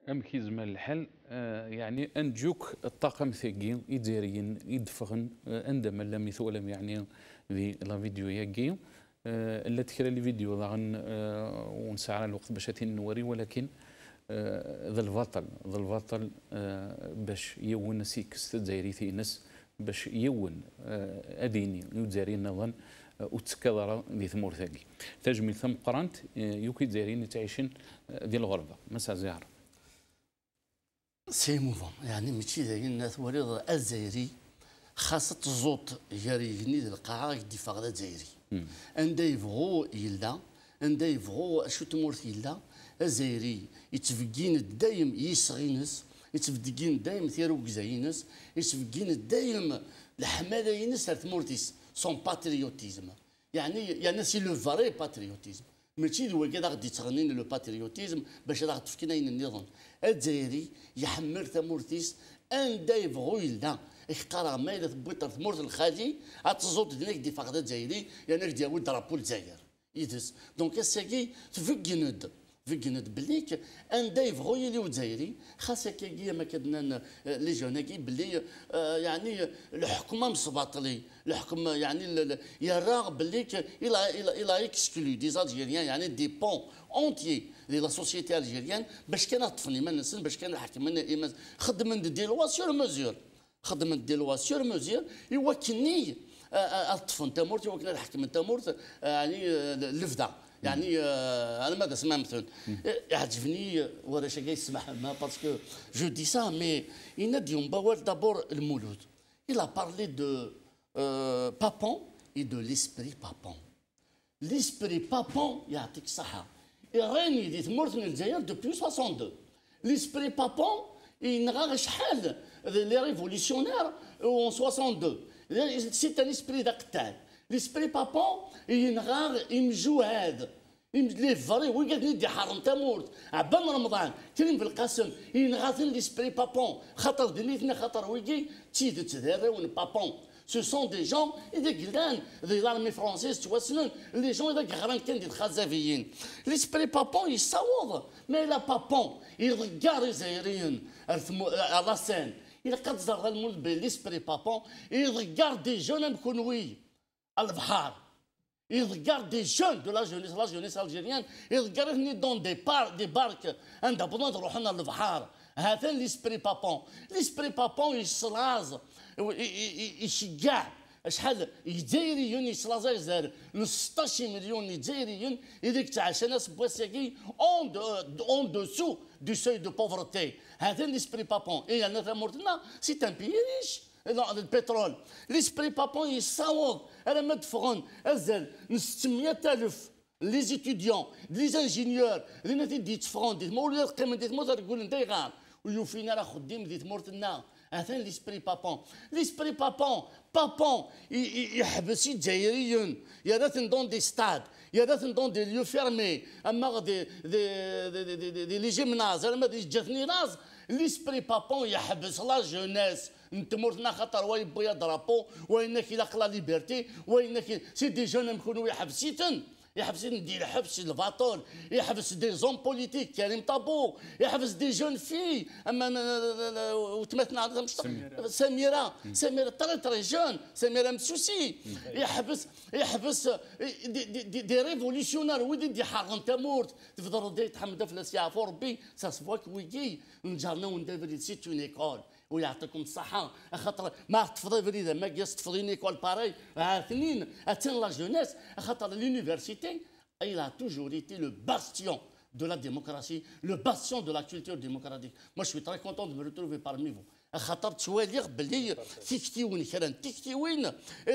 ام كيزمال الحل آه يعني انجوك الطاقم ثقي يديرين يدفغن آه عندما لم يثولم يعني ذي لا فيديو ياكي آه اللي تكرا لي فيديو ضغن آه ونسعى الوقت باش نوري ولكن آه ذا البطل ذا البطل آه باش يون سيك ستدزايري ثينس باش يون آه اديني يدزاري نظن آه وتكرر ذي ثمور ثقي تجميل ثم قرنت آه يوكي دزايرين تعيشين آه ذي الغربه مسا زهر سي موفون يعني ماشي ذاك الناس وليد الجزائري خاصة الزوط يريني القاعة دي فغدا الجزائري عند يبغوا يلا عند يبغوا شو تمورت يلا الجزائري يتفقين دايم يسغينس يتفقين دايم ثيرو كزاينس يتفقين دايم الحماله ينس تمورتيس سون باتريوتيزم يعني يعني سي لو فري باتريوتيزم ماشي هو كذا غادي تغنين لو باتريوتيزم باش راه تفكنا النظام الجزائري يحمل ثمورتيس ان دا يبغوا يلا يختار ما الا تبويطر ثمورت الخالي غاتزود هناك دي فقد الجزائري يعني ديال درابو الجزائر يدس دونك الساكي تفكند فكند بليك ان دا يبغوا يليو الجزائري خاصة كي ما كدنا لي جوناكي بلي آه يعني الحكومه مصباطلي الحكم يعني يرى بليك الى الى الى اكسكلو دي الجيريان يعني دي بون اونتيي دي لا سوسيتي الجيريان باش كان طفني ما نسن باش كان الحكم من خدم دي لوا سور مزور خدم دي لوا سور مزور يوكلني الطفن تمورت يوكل الحكم تمورت يعني الفدا يعني انا ماذا اسمع مثلا يعجبني ولا شيء يسمح ما باسكو جو دي سا مي ينادي يوم دابور المولود il a parlé de euh, Papon et de l'esprit Papon l'esprit Papon يعطيك الصحة يغني دي تمورت من الجزائر دوبوي اثنين وستين l'esprit Papon ينغا شحال لي ريفوليسيونير اون اثنين وستين سي ان اسبري دا قتال l'esprit Papon ينغا يمجوهاد لي فري وين قالت ندي حرم تمورت عبان رمضان كريم في القاسم ينغاثن ليسبري بابون خاطر دنيتنا خاطر ويجي تيد تدارون بابون سو سون دي جون اذا قلان دي لارمي فرونسيز تواسنن لي جون اذا غران كان دي الخزافيين ليسبري بابون يصوض ما لا بابون يرقار الجزائريين راسان الا قد زرغ المولد باليسبري بابون يرقار دي جون مكونوي البحار il regarde des jeunes de la jeunesse, la jeunesse algérienne, il regarde dans des, par, des barques indépendantes, روحنا للبحر. هذا l'esprit Papon. l'esprit Papon يصلاز يشجع شحال جزائريين يصلاز الجزائر ستطاش مليون جزائريين إذاك تعيش ناس بواساكي اون اون دوسو دو سوي دو بوفرتي. هذا l'esprit Papon. et أنا ثمورتنا سي ان بيي ريش. البترول ليسبري بابون يصاوب انا ما تفغن ازال ستمية الف لي زيتيديون لي انجينيور اللي دي تفغن دي مول القيمه دي تموت تقول انت غار ويوفينا راه خديم دي تمورتنا هذا ليسبري بابون ليسبري بابون بابون يحبس الجزائريين يا رات دون دي ستاد يا رات دون دي ليو فيرمي اما دي دي دي دي لي جيمناز انا ما جاتني راس ليسبري بابون يحبس لا جونيس نتمورتنا خاطر وين بويا درابو وينك يلاق لا ليبرتي وينك سي دي جون مكونوا يحبسيتن يحبسين دي الحبس الفاطور يحبس دي زون بوليتيك كريم طابو يحبس دي جون في اما وتمثلنا سميره سميره تري تري جون سميره مسوسي يحبس يحبس دي, دي, دي, دي ريفوليسيونير ودي دي حرم تمورت تفضلوا دي تحمد في السياف ربي سا سفواك ويجي نجرنا وندير سي اون ايكول ويعطيكم الصحة خاطر ما تفضي فريدة ما قياس تفضيني ايكول باري اثنين اتين لا جونيس خاطر l'université il a toujours été le bastion de la démocratie, le bastion de la culture démocratique. Moi je suis très content de me retrouver parmi vous. خاطر تواليغ بلي تيكتيوين كران تيكتيوين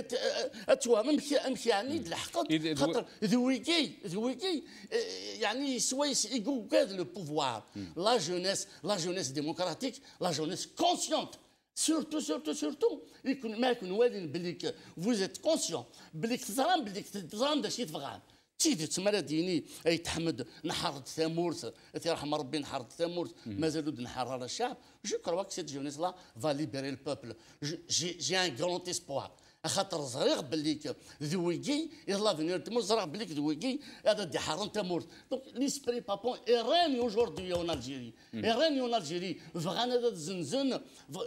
اتوا ممشي امشي عني الحق خاطر ذويكي ذويكي يعني سويس يقوكاد لو بوفوار لا جونيس لا جونيس ديموكراتيك لا جونيس كونسيونت سورتو سورتو سورتو يكون ما يكون والين بليك فوز ات كونسيون بليك تزران بليك تزران داش يتفغان تيدي تسمى ديني اي تحمد نحرد ثامورت يرحم ربي نحرد ثامورت مازالوا نحرر الشعب جو كروا كو سيت جونيس لا فا ليبيري البوبل جي جي ان غران اسبوار خاطر زريغ باللي ذويكي يلا فينير تمور زريغ باللي ذويكي هذا دي حرام تمور دونك ليسبري بابون ايراني اجوردي اون الجيري ايراني اون الجيري فغانا هذا زنزن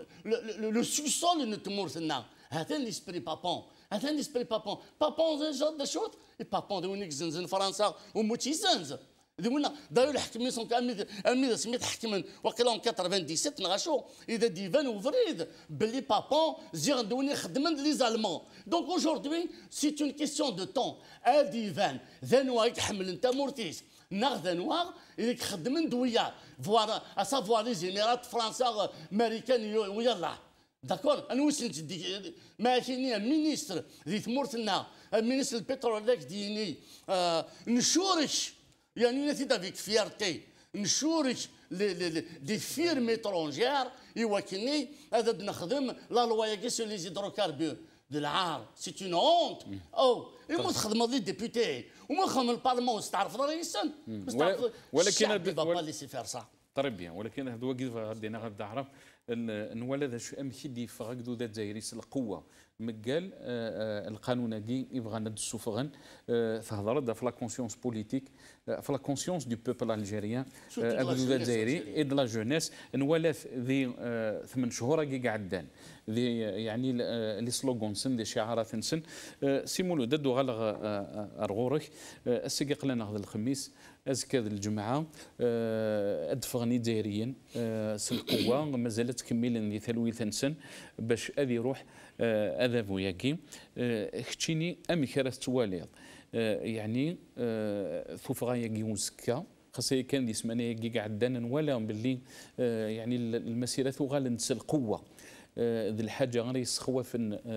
لو سوسول نتمور ثنا هذا ليسبري بابون هذا ليسبري بابون بابون زاد شوت بابون دونك زنزن فرنسا وموتي زنز ذونا داروا الحكمين سونك امي سميت حكمن وقيلا اون سبعة وثمانين نغاشو اذا ديفان وفريد باللي بابون زي غندوني خدمن لي زالمون دونك اوجوردي سي اون كيستيون دو طون ا ديفان ذنوا يتحمل انت مورتيس ناغ ذنوا اللي خدمن دويا فوالا اسافوار لي زيميرات فرنسا امريكان ويلا داكور انا واش نتدي ما كاينين مينيستر ذي ثمورتنا مينيستر البترول داك ديني آه نشورش يعني نتي دافيك فيارتي نشورك دي فيرم اترونجير يوكلني هذا نخدم لا لوايا سو لي زيدروكاربور دو العار سي اون هونت او يموت خدم لي ديبوتي وما خدم البارلمون تعرف الرئيس ولكن هذا لي سي فير صح طري بيان ولكن هذا وقت غادينا غادي نعرف نولد امشي دي فغدو ذات زايريس القوه مقال القانون كي يبغى ندسو فغن تهضر في لا كونسيونس بوليتيك في لا كونسيونس دو بوبل الجيريان اغدو ذات زايري اي دو لا جونيس نولف ذي ثمان شهور كي قعدان ذي يعني لي سلوغون سن دي شعارات سن سيمولو ددو غلغ ارغورك السقي قلنا هذا الخميس ازكى الجمعه ادفغني دايريا سلقوه مازالت تكمل دي ثلويث سن باش اذي يروح هذا بوياكي اختيني امي كرات تواليض يعني ثوف غايا وزكا خاصة كان دي سمانه يجي قعدان ولا باللي يعني المسيره ثوغال نتس القوه ذي الحاجه غير يسخوف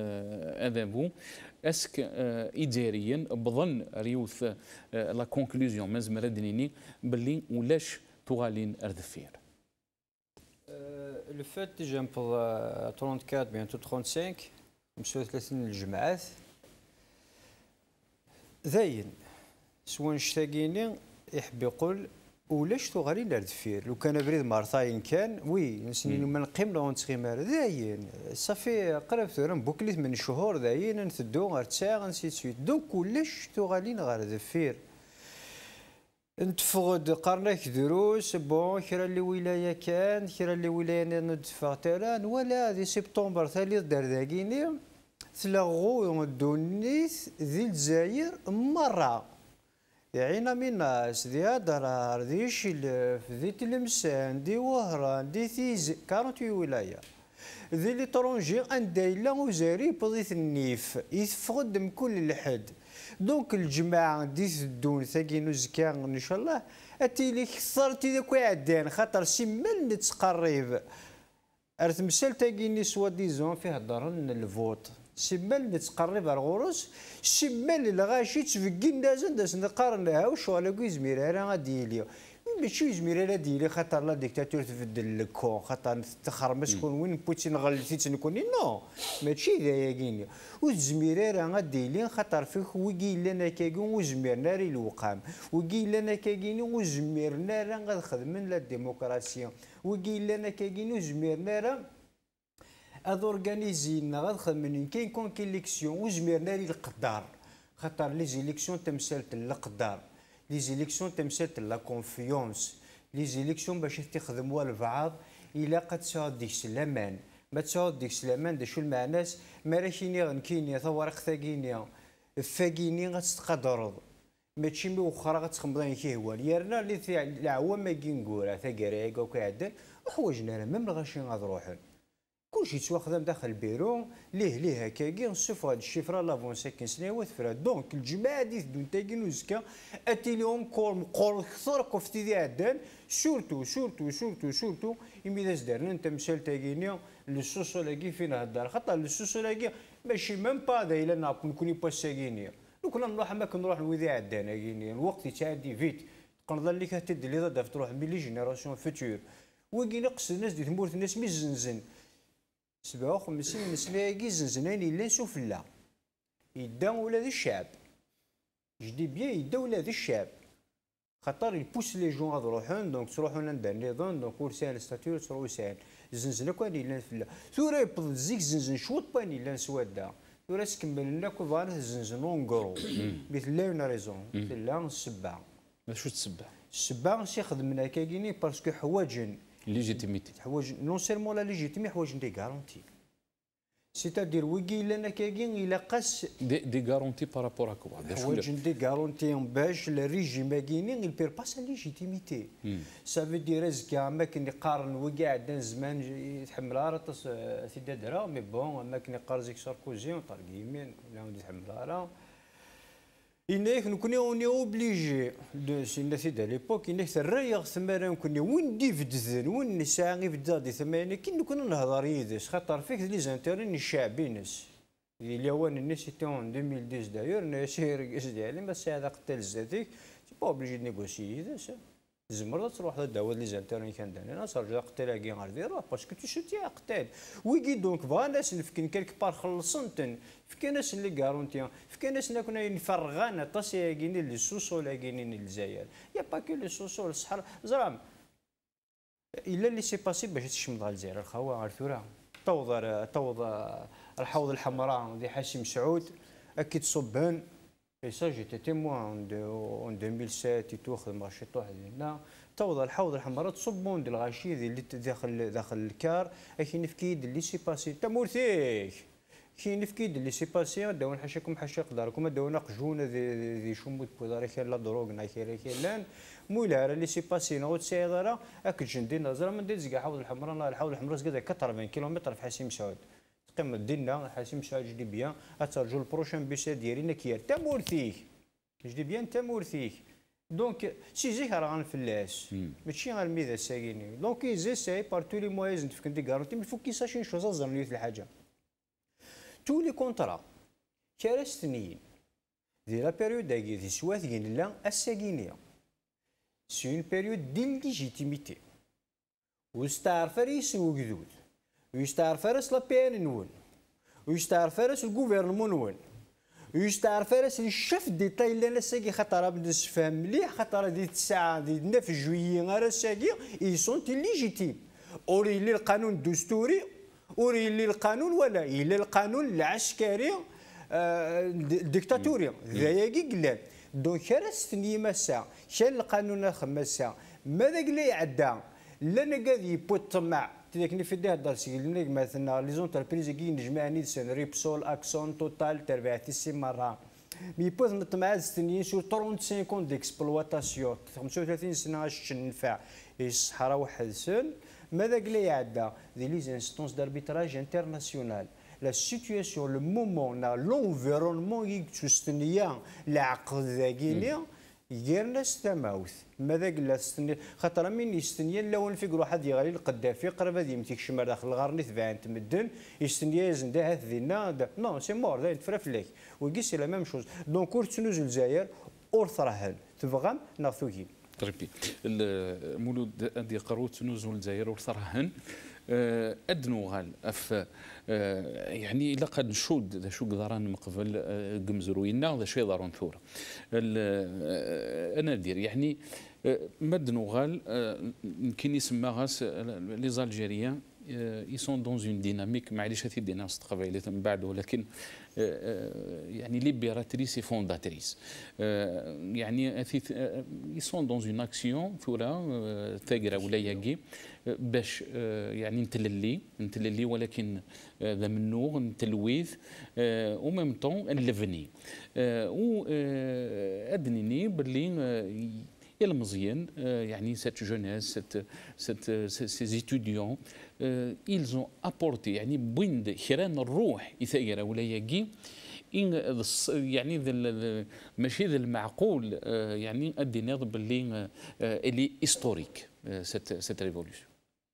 اذابو اسك اداريا بظن ريوث لا كونكلوزيون مازمر دنيني باللي ولاش توغالين اردفير لو فات ديجا نبض أربعة وثلاثين بيانتو خمسة وثلاثين خمسة وثلاثين الجمعات زاين سوا نشتاقيني يحب يقول ولاش توغالين اردفير لو كان بريد مارثاين كان وي نسنين من نقيم لو نتغيمار زاين صافي قرب ثورن بوكليت من شهور زاين نثدو غير تساغ نسيت سويت دونك ولاش توغالين غير دفير نتفقد قرناك دروس بون كرا اللي ولايه كان كرا اللي ولايه ندفع تران ولا دي سبتمبر ثالث دار ذاكيني تلاغو دونيث ذي الجزائر مره يعينا من ناس ذي درار ذي شلف ذي تلمسان ذي وهران ذي ثيز كارونتي ولايه ذي ليترونجي اندايلا وزاري بضيث النيف يتفقد من كل الحد دونك الجماعه دي الدون ثاقي نزكا ان شاء الله اتيلي كثرتي ذاك عدان خاطر سيمال نتقرب ارث مسال تاقيني سوا ديزون فيه هضرن الفوت سيمال نتقرب على الغروس سيمال الغاشي تفكي نازل داس نقارنها وشغل كيزمير راه غادي لي ماشي زميره لا ديالي خاطر لا ديكتاتور تبدل الكون خاطر تخرمس شكون وين بوتين غلطيت نكون نو ماشي ذايا كيني والزميره راه غادي لي خاطر فيك وكي لنا كاكون وزميرنا ري الوقام وكي لنا كاكيني وزميرنا راه غنخدم لا الديمقراطيه وكي لنا كاكيني وزميرنا راه هاد اورغانيزينا غنخدم كاين كون كيليكسيون وزميرنا ري القدار خاطر لي زيليكسيون تمثلت القدار لي زيليكسيون تمثلت لا كونفيونس لي زيليكسيون باش تخدموا البعض الا قد تساعد ديك سلامان ما تساعد ديك سلامان دا شو المعناس ما راه كيني غنكيني ثورق ثاقيني فاقيني غتقدرض ماشي مي وخرا غتخمضين كيهوان يرنا اللي العوام ما كينقورا ثاقرايق وكيعدل وحوايجنا راه ميم الغاشي غادروحن كلشي تواخدم داخل البيرو ليه ليه هكاكي نشوف هاد الشفره لافونسي كاين سناوات فرا دونك الجماعه دي دون تاكين وزكا اتيليهم كور مقور كثر كفتي دي عدان سورتو سورتو سورتو سورتو يمي داز دارنا انت مسال تاكينيا للسوسو لاكي فين هدار خاطر للسوسو لاكي ماشي ميم با دا الا نعرف نكوني با ساكينيا لو كنا نروح ما كنروح لويدي عدان كاينين الوقت يتعدي فيت تقنض اللي كتد لي ضاف تروح ملي جينيراسيون فوتور وكاين قص الناس دي تمورت الناس مي زنزن سبعة وخمسين مسلاكي زنزنان إلا سفلا يدا ولا ذي الشعب جدي بيان يدا ولا ذي الشعب خاطر يبوس لي جون غاد روحون دونك تروحون عند النظام دونك كل ساهل ستاتير تروحو ساهل زنزنا كان إلا فلا ثورا يبض زيك زنزن شوط بان إلا سوادا وراس كمل لنا كو فانا زنزنون كرو مثل لا اون ريزون لا السبعه شو تسبع السبعه شي خدمنا كاينين باسكو حوايج ليجيتيميتي حوايج نون سيرمون لا ليجيتيمي حوايج دي غارونتي سيتادير ويكي لنا كاين الى قاس دي دي غارونتي بارابور اكوا حوايج دي غارونتي باش الريجيم كاينين يبير با سا ليجيتيميتي سافي دير ازكا اماكن يقارن وكاع عندنا زمان يتحمل راه سيدي درا مي بون اماكن يقارن زيك ساركوزي وطارق يمين ولا يتحمل راه إنك نكوني اوني اوبليجي دو سينا سيدا ليبوك إنك ترى ثمارا نكوني وين دي فدزن وين ساعة يفدز دي ثمانية كي نكون نهضر يدس خاطر فيك لي زانتيرين الشعبينس اللي هو الناس تاعون ألفين وعشرة داير ناشي رقص ديالي بس هذا قتال زاتيك تي با اوبليجي نيغوسي يدس زمر تروح للدعوه لي زانتيرين كان دانا صار قتال كي غادي يروح باسكو تو شتي قتال ويكي دونك فا ناس نفكين كيلك بار خلصنتن فكاين ناس اللي كارونتيان فكاين ناس اللي كنا نفرغان طاسي كاينين لي سوسول كاينين الجزائر يا با كي لي سوسول الصحراء زرام الا اللي سي باسي باش تشمض على الجزائر الخوا غير ثورة توض توض الحوض الحمراء دي حاشم سعود اكيد صبان Et ça, j'étais témoin en deux mille sept et tout, ماشي طوح هنا توض الحوض الحمراء تصبون ديال الغشيد اللي داخل داخل الكار كاين فكيد اللي سي باسي تمورتيك كاين فكيد اللي سي باسي داون حاشاكم حاشاق داركم داونا قجونه ذي ذي شمود بودار كاين لا دروغنا كاين كاين مولا اللي سي باسي نوت سيدرا اك جندي نظره من ديز كاع الحوض الحمراء الحوض الحمراء كذا أربعين كيلومتر في حسيم سعود قمة دينا حاسم ساعة جدي بيان اترجو البروشان بيسا ديالنا كير تامورثيك جدي بيان تامورثيك دونك سي زيك راه غنفلاس ماشي غير الميدا ساكيني دونك يزي ساي بار تو لي مويز نتفكر دي كارونتي مي فو كي ساشي شوز زرني في الحاجه تو لي كونطرا كارستنيين دي لا بيريود داكي دي سوات كاين لا الساكينيه سي اون بيريود دي ليجيتيميتي وستعرف ريس وجدود ويستعرف راس لابيان نون ويستعرف راس الجوفرنمون نون ويستعرف راس الشيف ديتاي اللي انا ساكي خاطر بدا نفهم مليح خاطر هذه الساعه دي تسعة جويي راه ساكي اي سون ليجيتيم اوري لي القانون الدستوري اوري لي القانون ولا الى القانون العسكري الديكتاتوري ذاياكي قلال دونك راس تنيما الساعه شال القانون الخمسه ماذا قال لي عدا لنا قاعد يبوت طمع لكن في ده هذا الشيء مثلا لي زونتربريز كي نجمعني سن ريبسول اكسون توتال تربع تسع مرة مي بوز نطمع سنين سور خمسة وثلاثين كون ديكسبلواتاسيون خمسة وثلاثين سنه اش نفع الصحراء واحد سن ماذا قال لي عدا دي لي انستونس داربيتراج انترناسيونال لا سيتوياسيون لو مومون نا لونفيرونمون كي تستنيا العقد ذاكيني يديرنا ستماوث ماذا قال ستني خاطر من يستنيا لون في واحد يغالي القدافي قرب هذه يمتيك شمال داخل الغرني تبان تمدن يستنيا يزن هذ ذينا نو سي مور ذا يتفرف لك ويقي سي لا ميم شوز دونك كور تنوز الجزائر اور ثراهن تبغى ناثوكي تربي المولود دي قروت نزول الجزائر اور ثراهن ادنو غال اف يعني الا قد نشود ذا شو قدران مقبل قمزروينا ذا شي ضرون ثوره انا ندير يعني مدنو غال يمكن يسمى غاس لي زالجيريان ils sont dans une dynamique معليش هذه الديناس قبيله من بعد ولكن يعني ليبيراتريس فونداتريس يعني ils sont dans une action ثورة ثاقرة ولا ياقي باش يعني نتللي نتللي ولكن ذا منو نتلويث او ميم طون نلفني و ادنيني باللي المزيان يعني cette jeunesse cette cette ces étudiants ils ont apporté يعني بوين خيران الروح يثير ولا يجي إن يعني ماشي ذا المعقول يعني ادي ناض باللي اللي هيستوريك cette cette révolution.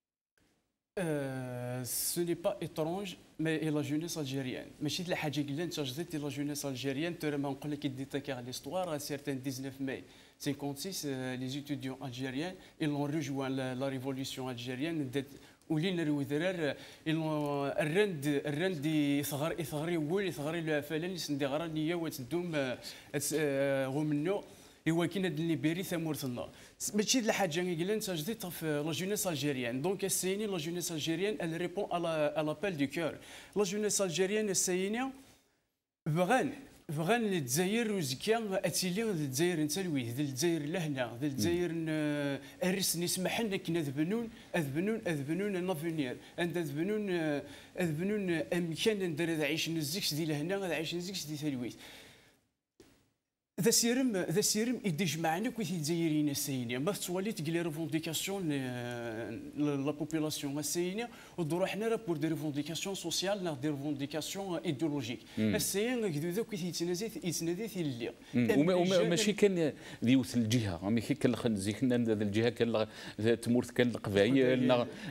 Euh, ce n'est pas étrange, mais la jeunesse algérienne. Mais si la حاجة قلنا تجدت la jeunesse algérienne, tu ما نقول لك détaquer l'histoire, un certain dix-neuf mai cinquante-six, les étudiants algériens, ils ont rejoint la, la révolution algérienne. ولين الوذرار الرند الرند يثغر يثغري ول يثغري الفلان يسندي غرانيه وتدوم غمنو هو كاين هاد الليبيري ثمورثنا ماشي د الحاجه قلنا تجديد في لا جونيس الجيريان دونك السيني لا جونيس الجيريان elle répond à la à l'appel du cœur la jeunesse algérienne السينيه بغان بغان الجزائر وزكيا اتيلي الجزائر نتلويه ذي الجزائر لهنا ذي الجزائر ارسني سمح لنا كنا ذبنون اذبنون اذبنون نافونير عند اذبنون اذبنون امكان ندير عيش نزكس دي لهنا عيش نزكس دي تلويث ذا سيرم ذا سيرم يدجمعنا كويت الجزائريين السينيا ما تولي تقلي ريفونديكاسيون لا بوبولاسيون السينيا ودورو حنا راه بور دي ريفونديكاسيون سوسيال نا دي ريفونديكاسيون ايديولوجيك السيان كذو ذا كويت يتنازي يتنادي في اللي ماشي كان ديوث الجهه ماشي كان خنزيك ذا الجهه كان تمورت كان القبائل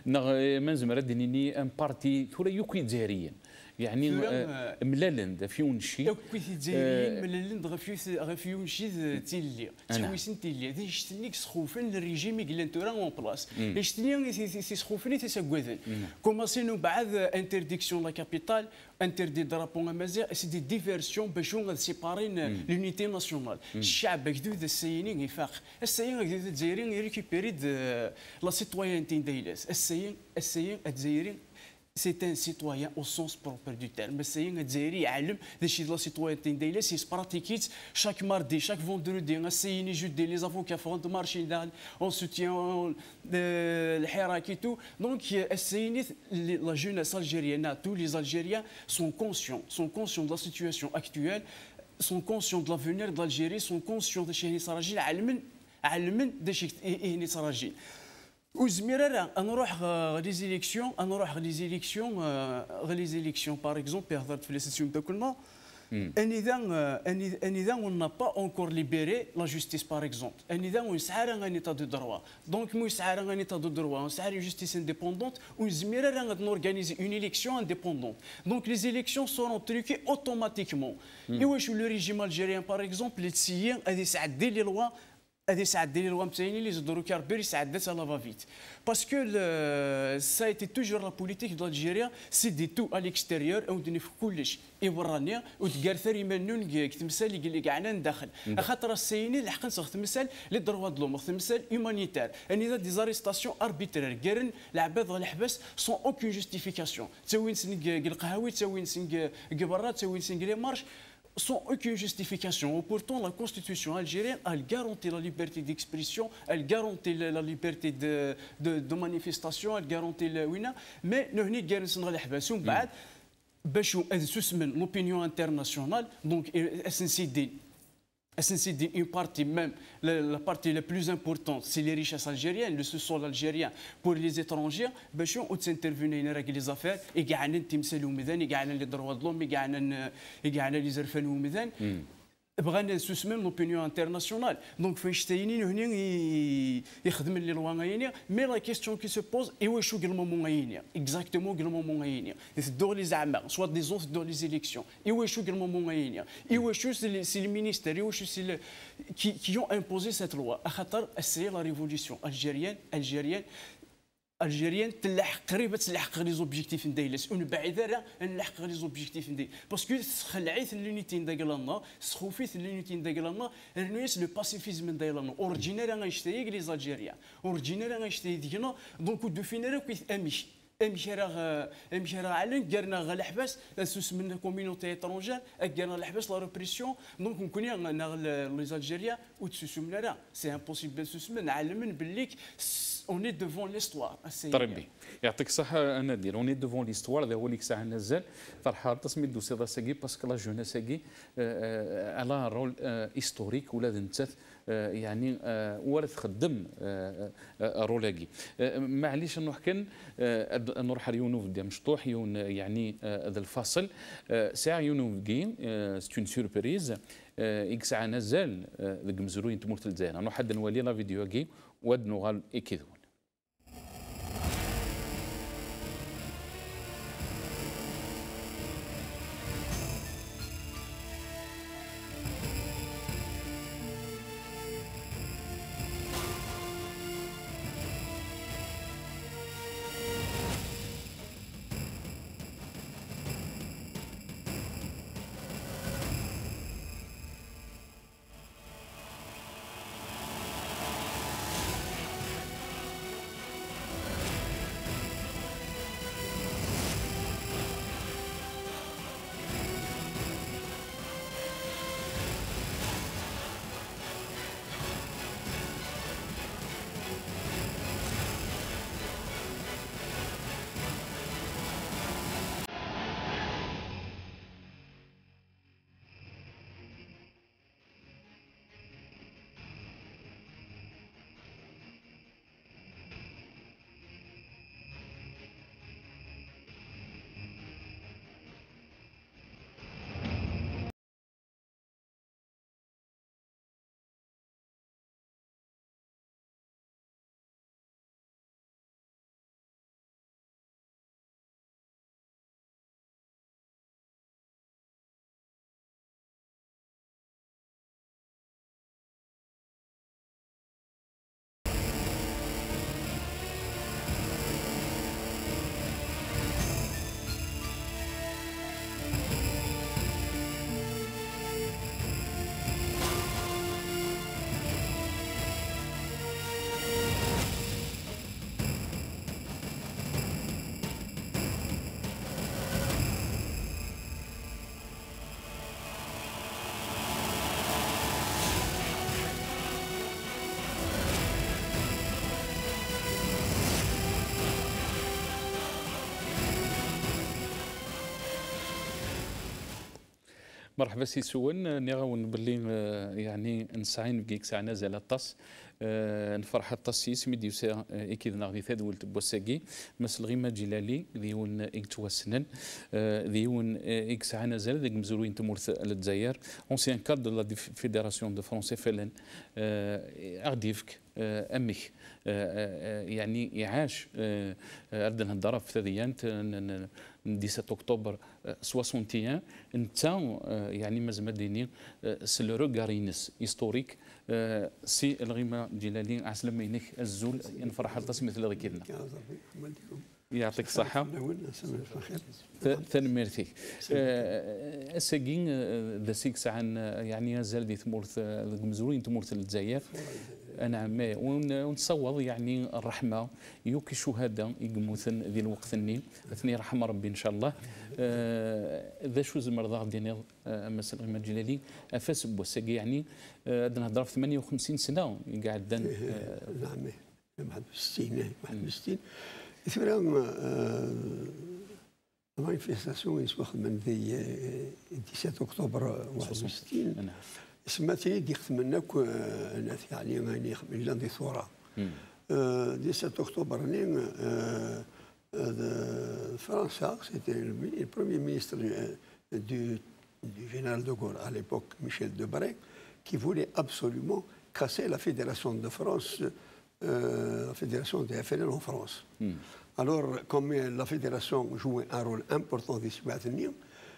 ما نزمر دينيني ان بارتي ثورا يوكي جزائريين يعني ملالند فيون شي كويت الجزائريين ملالند غفيون شي تيلي تحويسن تيلي ذي شتنيك سخوفن الريجيم يقلن تورا اون بلاص يشتني سخوفني تسقوذن كوماسينو بعد انترديكسيون لا كابيتال انتردي درابون امازيغ سي دي ديفيرسيون باش غاد سيبارين لونيتي ناسيونال الشعب هكذو ذا السينين يفاق السيين هكذو ذا الجزائريين يريكيبيري لا سيتويانتي دايلاس السيين السيين الجزائريين c'est un citoyen au sens propre du terme. Mais c'est un Dzairi يعلم ذا شي لا سيتويانتي دايلا سي سبراتيكيت شاك ماردي شاك فوندردي السيني جودي لي افوكا فونت مارشي دال اون سوتيان الحراك تو دونك السيني لا جونيس الجيريان تو لي الجيريان سون كونسيون سون كونسيون دو لا سيتوياسيون اكتويل سون كونسيون دو لافونير دو الجيري سون كونسيون دو شي صراجيل علمن علمن دا شي هني صراجيل وزميرة راه نروح لي زيليكسيون نروح لي زيليكسيون لي زيليكسيون باغ اكزومبل هضرت في لي سيسيون تاعنا النظام النظام n'a pas encore libéré la justice par exemple النظام يسعى راه ان ايتا دو دروا دونك مو يسعى راه ان ايتا دو دروا يسعى جوستيس انديبوندونت وزميرة راه نورغانيزي اون اليكسيون انديبوندونت دونك لي زيليكسيون سورون تريكي اوتوماتيكمون ايوا شو لو ريجيم الجيريان باغ اكزومبل تسيي غادي يسعد لي لوا هذه ساعات ديال الوام تاعي اللي زدرو كاربير ساعات لا فافيت باسكو سا ايتي توجور لا بوليتيك دو الجيريا سي دي تو ا ليكستيريور او دني في كلش ايورانيا وتقارثر يمنون كتمثال اللي كاعنا نداخل خاطر السيني الحق نسخ تمثال لي دروا د لوم تمثال هيومانيتير اني ذا دي زاريستاسيون اربيترير كارن العباد غا الحبس سون اوكين جوستيفيكاسيون تسوي نسن القهاوي تسوي نسن برا تسوي نسن لي مارش sans aucune justification. Pourtant, la Constitution algérienne, elle garantit la liberté d'expression, elle garantit la liberté de, de, de manifestation, elle garantit le wina, mais nous n'avons pas de l'habasson. باش تسمن l'opinion internationale, donc c'est c'est une partie même, la, la partie la plus importante, c'est les richesses algériennes, le sous-sol algérien pour les étrangers. باش intervenir avec les affaires, et قاعدين نتمثلوا ميدان, قاعدين les droits de l'homme, قاعدين قاعدين les زرفانوا ميدان. بغانا نسوسمن لوبينيون انترناسيونال دونك فاش تاينين هنا يخدم لي لواغايني مي لا كيستيون كي سو بوز اي واش قال مومون غايني اكزاكتومون قال مومون غايني يدور لي زعما سوا ديزون يدور لي زيليكسيون اي واش قال مومون غايني اي واش سي المينيستير اي واش سي كي كي ont imposé cette loi خاطر السي لا ريفوليسيون الجيريان الجيريان الجيريان تلحق قريبه تلحق لي زوبجيكتيف ندايلس اون بعيده راه نلحق لي زوبجيكتيف نداي باسكو خلعيت لونيتي نداكلانا سخوفيت لونيتي نداكلانا رنيس لو باسيفيزم ندايلانا اورجينير غنشتي لي زالجيريان اورجينير غنشتي ديكنا دونك دو فينير كويت امشي امشي راه امشي راه علن قرنا غا الحباس اسوس من كوميونيتي اترونجير قرنا الحباس لا ريبريسيون دونك نكون انا لي زالجيريان وتسوسمنا راه سي امبوسيبل تسوسمن علمن بالليك on est devant l'histoire. طربي يعطيك الصحة أنا دير on est devant l'histoire هذا هو اللي ساعة نزل فرحة تصميم دوسي راساكي باسكو لا جوناساكي على رول هيستوريك ولا نتاث يعني ورث خدم رولاكي معليش نروح كان نروح ليونوف ديال مشطوح يون يعني هذا الفصل ساعة يونوف كي سي اون سوربريز إكس ساعة نزل ذاك مزروين تمورت الجزائر نروح حد نولي لا فيديو كي ودنو غال إكيدون مرحبا سي سوان نغاون باللي آه، يعني نسعين بكيك ساعنا زال الطاس آه، نفرح الطاسيس ميدي يسا اكيد نغدي ثاد بوساكي مثل غيما جلالي ديون اكتواسنن ديون اك ساعنا زال ديك مزروين تمورث الجزائر اونسيان كاد دو لا فيدراسيون دو فرونسي فلان اغديفك امك يعني اعاش عندنا الضرب في ثديان سبعة اكتوبر واحد وستين انت يعني مازال ديني سي لو روغارينس هيستوريك سي الغيمه جلالي عسلم ينك الزول نفرح التص مثل ذكرنا يعطيك الصحة ثاني ميرثي الساقين ذا سيكس عن يعني زال دي ثمورث المزورين ثمورث الجزائر انا ما ونصوض يعني الرحمه يوكي شهداء يقموثن ذي الوقت الني اثني رحمه ربي ان شاء الله ذا شو زمر دينير مثلا غير جلالي افاس بوساقي يعني عندنا هضره في ثمانية وخمسين سنه قاعد نعم واحد وستين واحد وستين ثورة مانيفيستاسيون يسوخ من ذي سبعة اكتوبر واحد وستين سمعتني دي خدمناك يعني غاني خدمنا دي ثورة دي سبعة اكتوبر نين فرنسا سيتي البروميير مينيستر du du général de Gaulle à l'époque Michel Debré qui voulait absolument casser la fédération de France euh, la fédération des F L N en France. Mm. Alors, comme la fédération jouait un rôle important des Suèdes,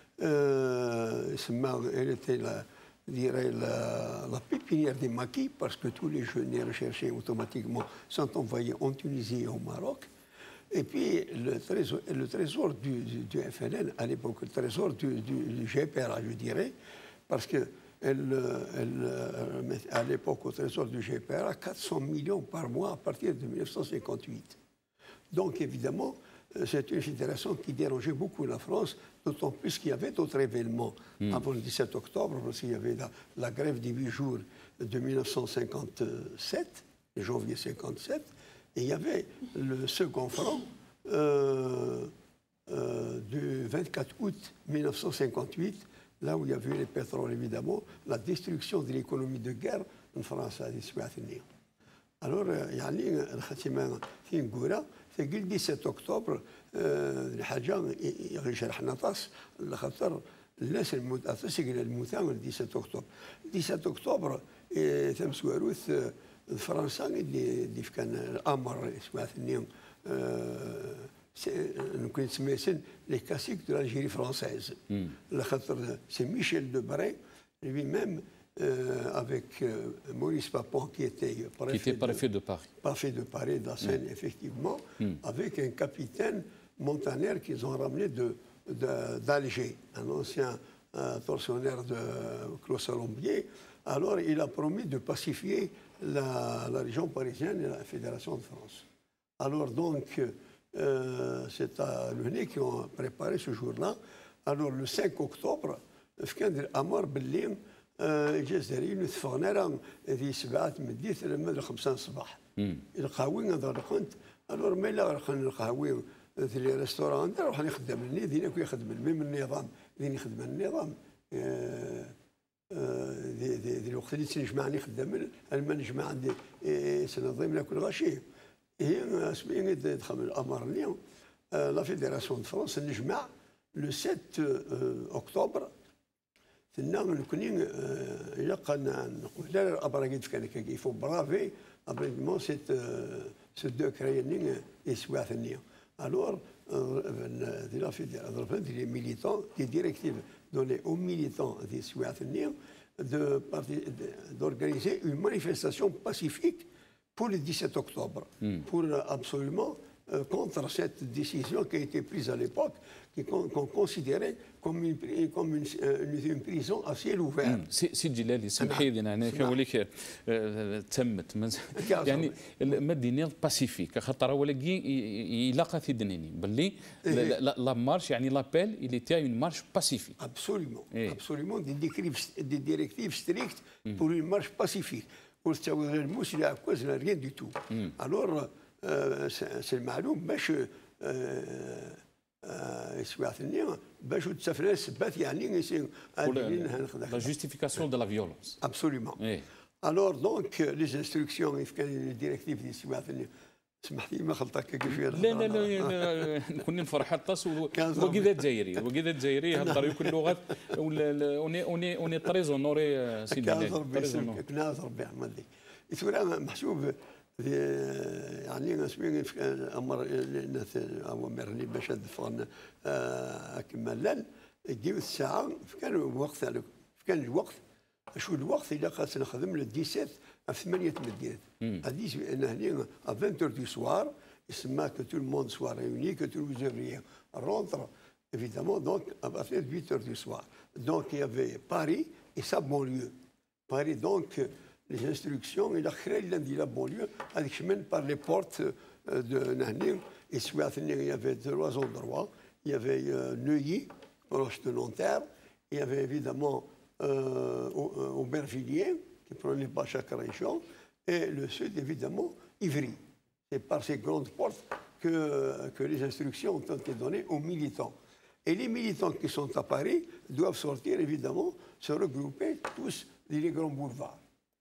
euh, elle était la, dirais, la, la pépinière des maquis parce que tous les jeunes recherchés automatiquement sont envoyés en Tunisie et au Maroc. Et puis, le trésor, le trésor du, du, du F L N, à l'époque, le trésor du, du, du G P R A, je dirais, parce que Elle, elle, à l'époque, au trésor du G P R A, quatre cents millions par mois à partir de mille neuf cent cinquante-huit. Donc, évidemment, c'est une fédération qui dérangeait beaucoup la France, d'autant plus qu'il y avait d'autres événements mm. avant le dix-sept octobre, parce qu'il y avait la, la grève des huit jours de mille neuf cent cinquante-sept, janvier cinquante-sept, et il y avait le second front euh, euh, du vingt-quatre août mille neuf cent cinquante-huit, là où il y avait les pétroles, évidemment, la destruction de l'économie de guerre en France à l'Israël. Alors, يعني الختيمة في نقولها في قل سبعة أكتوبر الحاجة غير شرحنا طاس لخاطر الناس المتأسس إلى المثال سبعة أكتوبر سبعة أكتوبر ثم سواروث فرنسا اللي اللي كان الأمر اسمه نكون نسميه لي كاسيك دو l'Algérie française. C'est Michel Debré lui-même euh, avec euh, Maurice Papon qui était préfet, qui était préfet de, de Paris. Préfet de Paris, de la Seine, mm. effectivement, mm. avec un capitaine montagnard qu'ils ont ramené d'Alger, un ancien euh, tortionnaire de Claude Salombier. Alors il a promis de pacifier la, la région parisienne et la Fédération de France. Alors donc, Euh, c'est à l'U N E qui ont préparé ce jour-là. Alors le cinq octobre, فكان الأمر باللي الجزائريين يتفقنا راه ذي سبعة مديت لما الخمسة الصباح. القهوي نظر قنت الور ما لا رخن القهوي في لي ريستوران نروح نخدم لني ذينا كي يخدم المهم النظام ذيني خدم النظام ذي ذي ذي الوقت اللي تنجمع نخدم الما نجمع عندي سنظيم ناكل غاشي. هي سمين دخل الامر اليوم لا فيدراسيون دو فرنسا نجمع لو سبعة اكتوبر تنا نكونين الا قلنا نقول لا ابراغيت كان كيفو برافي ابريمون سيت سو دو كرينين يسوا ثانيه الور دي لا فيدراسيون دي لي ميليتون دي ديريكتيف دوني او ميليتون دي سوا ثانيه de d'organiser une manifestation pacifique pour le dix-sept octobre, mm. pour absolument euh, contre cette décision qui a été prise à l'époque, qu'on qu considérait comme une, comme une, une, une prison à ciel ouvert. سي جلالي سمحي لي انا كوليك تمت يعني مدينه باسيفيك خاطر ولكن يلاقى في دنيني باللي لا مارش يعني لابيل il était une marche pacifique. Absolument, absolument des directives strictes pour une marche pacifique. وتساوي الموس لا كوز لا ريان دي تو. الور سي المعلوم باش يسوعثني باش تسافر سبات يعني يسين la justification de la violence. Absolument. إيه. Alors donc les instructions كان les directives دي سوعثني سمحت لي ما خلطك كيف لا لا لا نكون نفرح الطاس وكذا الجزائري وكذا الجزائري يهضر كل لغات اوني اوني اوني تريز اونوري سيدي كناز ربي عملي يثورا محسوب يعني اسمي امر الناس اوامر اللي باش دفرنا كمالا يجيو الساعه كان وقت كان الوقت شو الوقت اللي خاص نخدم لل سبعطاش في ثمانية مدينات هذه انا هنا à vingt heures du soir يسمى que tout le monde soit réuni que tous les ouvriers rentrent évidemment donc à partir de huit heures du soir donc il y avait Paris et sa banlieue Paris donc les instructions il a créé lundi la banlieue avec chemin par les portes de Nahning et Souathning il y avait trois endroits il y avait Neuilly proche de Nanterre il y avait évidemment euh, Aubervilliers qui prenait pas chaque région, et le sud, évidemment, Ivry. C'est par ces grandes portes que, que les instructions ont été données aux militants. Et les militants qui sont à Paris doivent sortir, évidemment, se regrouper tous dans les grands boulevards.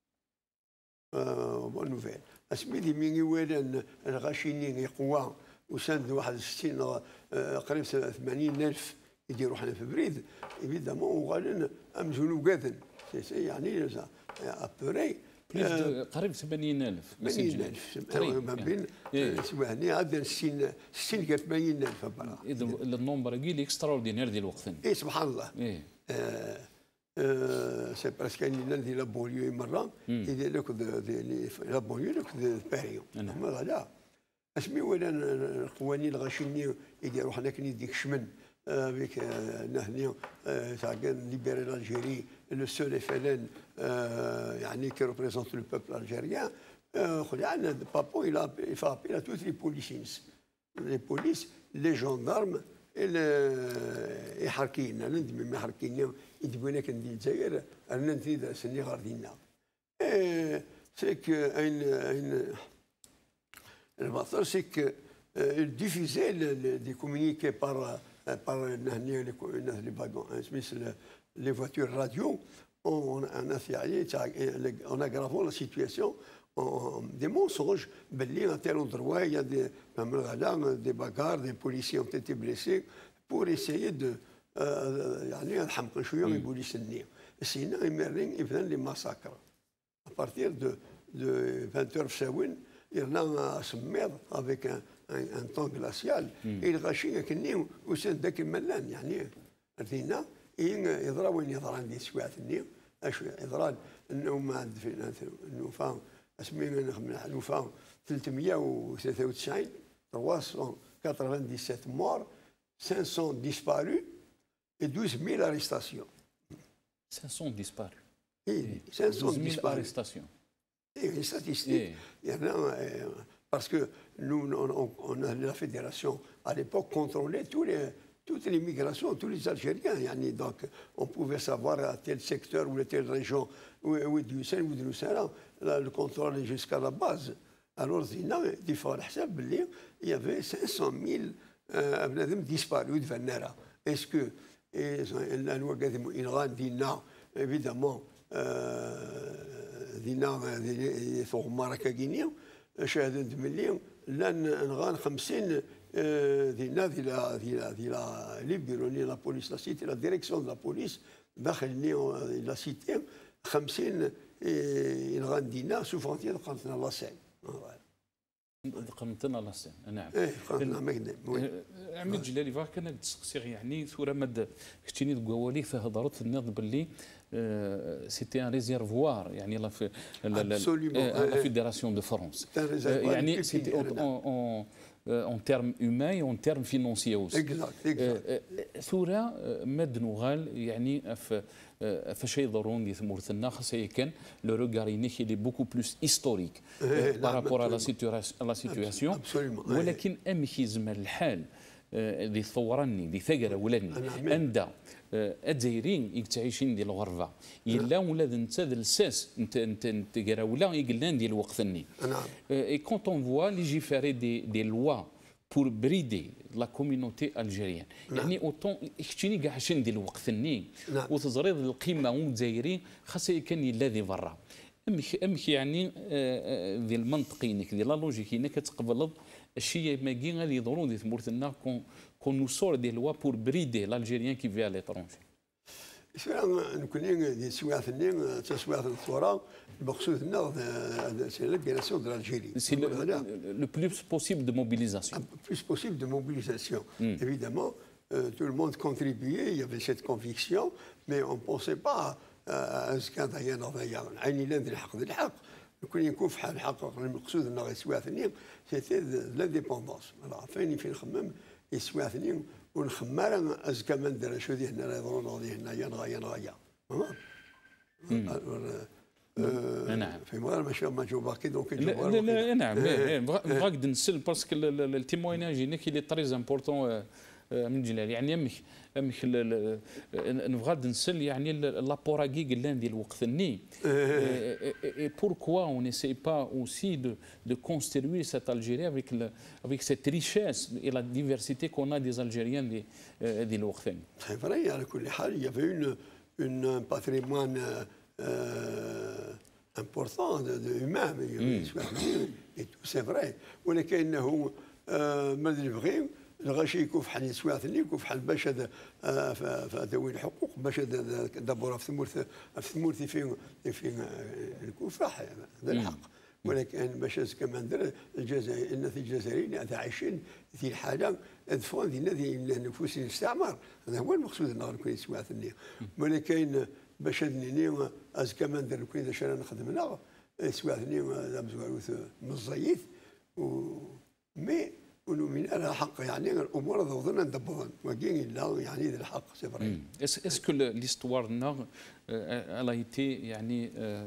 Euh, bonne nouvelle. أسميدي من يوالن الغاشينين يقوى وسند واحد ستين قريب ثمانين ألف يديروا حنا في بريد évidemment وغالن أمزونو قاذن يعني ابوري قريب ثمانين ألف ثمانين ألف ما بين سواهني عاد ستين ستين كانت ثمانين ألف برا اذا النومبر كيل اكستراوردينير ديال الوقت اي سبحان الله ايه سي براسك اللي ندير لا بوليو مره يدير لك لا بوليو لك باريو ما لا اسمي ولا القوانين الغاشيني يديروا حنا كي ديك شمن avec نحن كان libérer l'Algérie le seul F L N يعني qui représente le peuple algérien خلينا Papo il a il fait appel à toutes les policiers les polices les gendarmes et les حركيين ندمي ما حركيين يدبوا لك ندير الجزائر انا نزيد سني غاردينا c'est que une une c'est que il diffusait des communiqués par par les voitures radio, on a fait en aggravant la situation en des mensonges. À tel endroit, il y a des, des bagarres, des policiers ont été blessés pour essayer de sinon, ils viennent les massacres. À partir de, de vingt heures, il y en a un sommet avec un un, un temps glacial الغاشيه كني وسند ذاك الملان يعني ردينا يضرا وين يضرا عندي سواثني اش يضرا انه ما عند في الوفاء اسمي الوفاء ثلاثمية وثلاثة وتسعين ثلاثمية وسبعة وثمانين morts cinq cents disparus et douze mille arrestations cinq cents disparus et cinq cents disparus arrestations et les statistiques il y en a parce que nous, on, on a la fédération, à l'époque, contrôlait tous les, toutes les migrations, tous les Algériens. Yani, donc, on pouvait savoir à tel secteur ou à telle région, où est du Hussein ou du Hussein, le contrôle est jusqu'à la base. Alors, il y avait cinq cent mille euh, disparus de Venera. Est-ce que, la loi Gadimou-Inran, évidemment, Dina, les Marocains guinéens, شاهدت مليون لان نغان خمسين دينا ديال ديال ديال لي بيروني لا بوليس لا سيتي لا ديريكسيون لا بوليس داخلني لا سيتي خمسين نغان دينا سو فرونتيير قنطنا لا سين قنطنا لا سين نعم ايه قنطنا مكدم عميد جلالي فاك كان تسقسي يعني ثورة مد كنتيني تقوالي فهضرت الناض باللي سيتي ان ريزيرفوار يعني لا في لا فيدراسيون دو فرنسا يعني سيتي اون تيرم هيومان اون تيرم فينونسي اوسي ثورة مد نوغال يعني فاش يضرون دي ثمورتنا خاصه كان لو روغاريني كي لي بوكو بلوس هيستوريك بارابور لا سيتواسيون ولكن ام كيزمر الحال دي ثوراني دي ثقره ولاني عند الجزائريين يتعيشين ديال الغربه الا ولا انت الساس انت انت انت ولا يقلان ديال وقتني نعم اي كونت اون فوا ليجيفيري دي دي لوا بور بريدي لا كوميونيتي الجيريان. يعني اوتون اكتشيني كاع شن ديال الوقت الني نعم. وتزريد القيمه والجزائري خاصه كان الذي برا امك امك يعني ذي المنطقينك ديال لا لوجيكينا كتقبل الشيء ما كاين غادي يضرون دي ثمورتنا كون كون نوصور دي لوا بور بريدي l'Algérien qui vit à l'étranger. نكون دي سواثني تسواث الثوره المقصود هنا سي ليبراسيون دو l'Algérie. C'est le, le, le plus possible de mobilisation. Le plus possible de mobilisation. Mm. Évidemment, euh, tout le monde contribuait, il y avait cette conviction, mais on ne pensait pas à ce qu'il y a dans le monde. عيني لا ذي الحق ذي الحق كون يكون في حال الحق المقصود انه يسواثني سيتي لانديبوندونس. فوالا فين فين نخمم يسواثني ونخمر ازكى ما ندير شو ذي هنا يضرون غادي هنايا نغايا نغايا. نعم في مغرب ماشي ما جو باقي دونك لا لا نعم بغاك نسل باسكو التيمويناج هنا كي لي تري امبورطون من جلال يعني امك امك نبغى نسل يعني لابوراكي قلنا ديال الوقت الني et pourquoi on n'essaie pas aussi de de construire cette Algérie avec le, avec cette richesse et la diversité qu'on a des Algériens دي ديال الوقت الني. C'est vrai على كل حال il y avait une une patrimoine euh, important de, de humain mm. et tout c'est vrai ولكنه ما ادري بغيو الغاشي يكون فحال يسواثني يكون فحال باش هذا ذوي الحقوق باش دابور في ثمورث في ثمورثي فين فين الكفاح هذا الحق ولكن باش كما ندير الجزائر الناس الجزائريين هذا عايشين في الحاله ادفون ديالنا نفوس الاستعمار هذا هو المقصود انه نكون يسواثني ولكن باش نني از كما ندير كون اذا شرا نخدم هنا يسواثني من الزيت مي ومن على حق يعني الامور ضوضنا ندبرون وكاين لا يعني ذا الحق سي فري. اسكو ليستوار نا الا ايتي يعني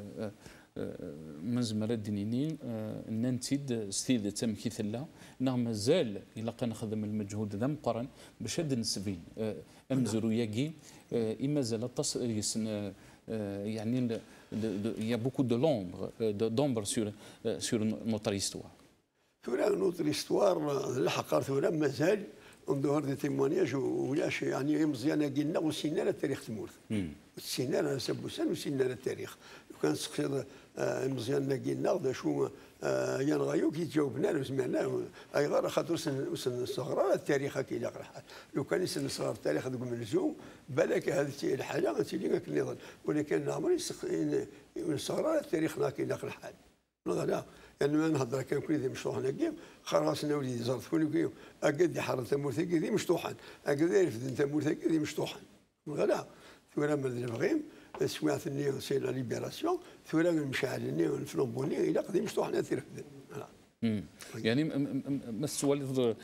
من زمرة دنيني ننتيد ستيل تم كيثلا نا مازال الا كنخدم المجهود ذا مقارن باش هاد نسبين امزرو ياكي مازال تصل يعني il y a beaucoup de l'ombre d'ombre sur sur notre histoire. ثورا نوتر استوار الحقار ثورا مازال ندور دي تيمونياج ولاش يعني مزيانه قلنا وسينا التاريخ تمورث سينا سبوسان وسينا التاريخ وكان سقسير مزيانه قلنا دا شو ينغيو كي تجاوبنا له سمعنا اي غير خاطر سن صغرى التاريخ كي لا حال لو كان سن صغر التاريخ دوك ملزوم بالك هذه الحاله تيلي كنظن ولكن عمري صغرى التاريخ كي لا حال لا يعني ما نهضر كان كل ذي مشطوح نقيم خراسنا وليدي زرت كل كيو اقد حرة تمورثي ذي مشطوحا اقد يرفد تمورثي ذي مشطوحا غلا ثورا من البغيم سوات النيو سي لا ليبراسيون ثورا من المشاعر النيو الفلومبوني الى قديم مشطوحنا ترفد يعني ما تولد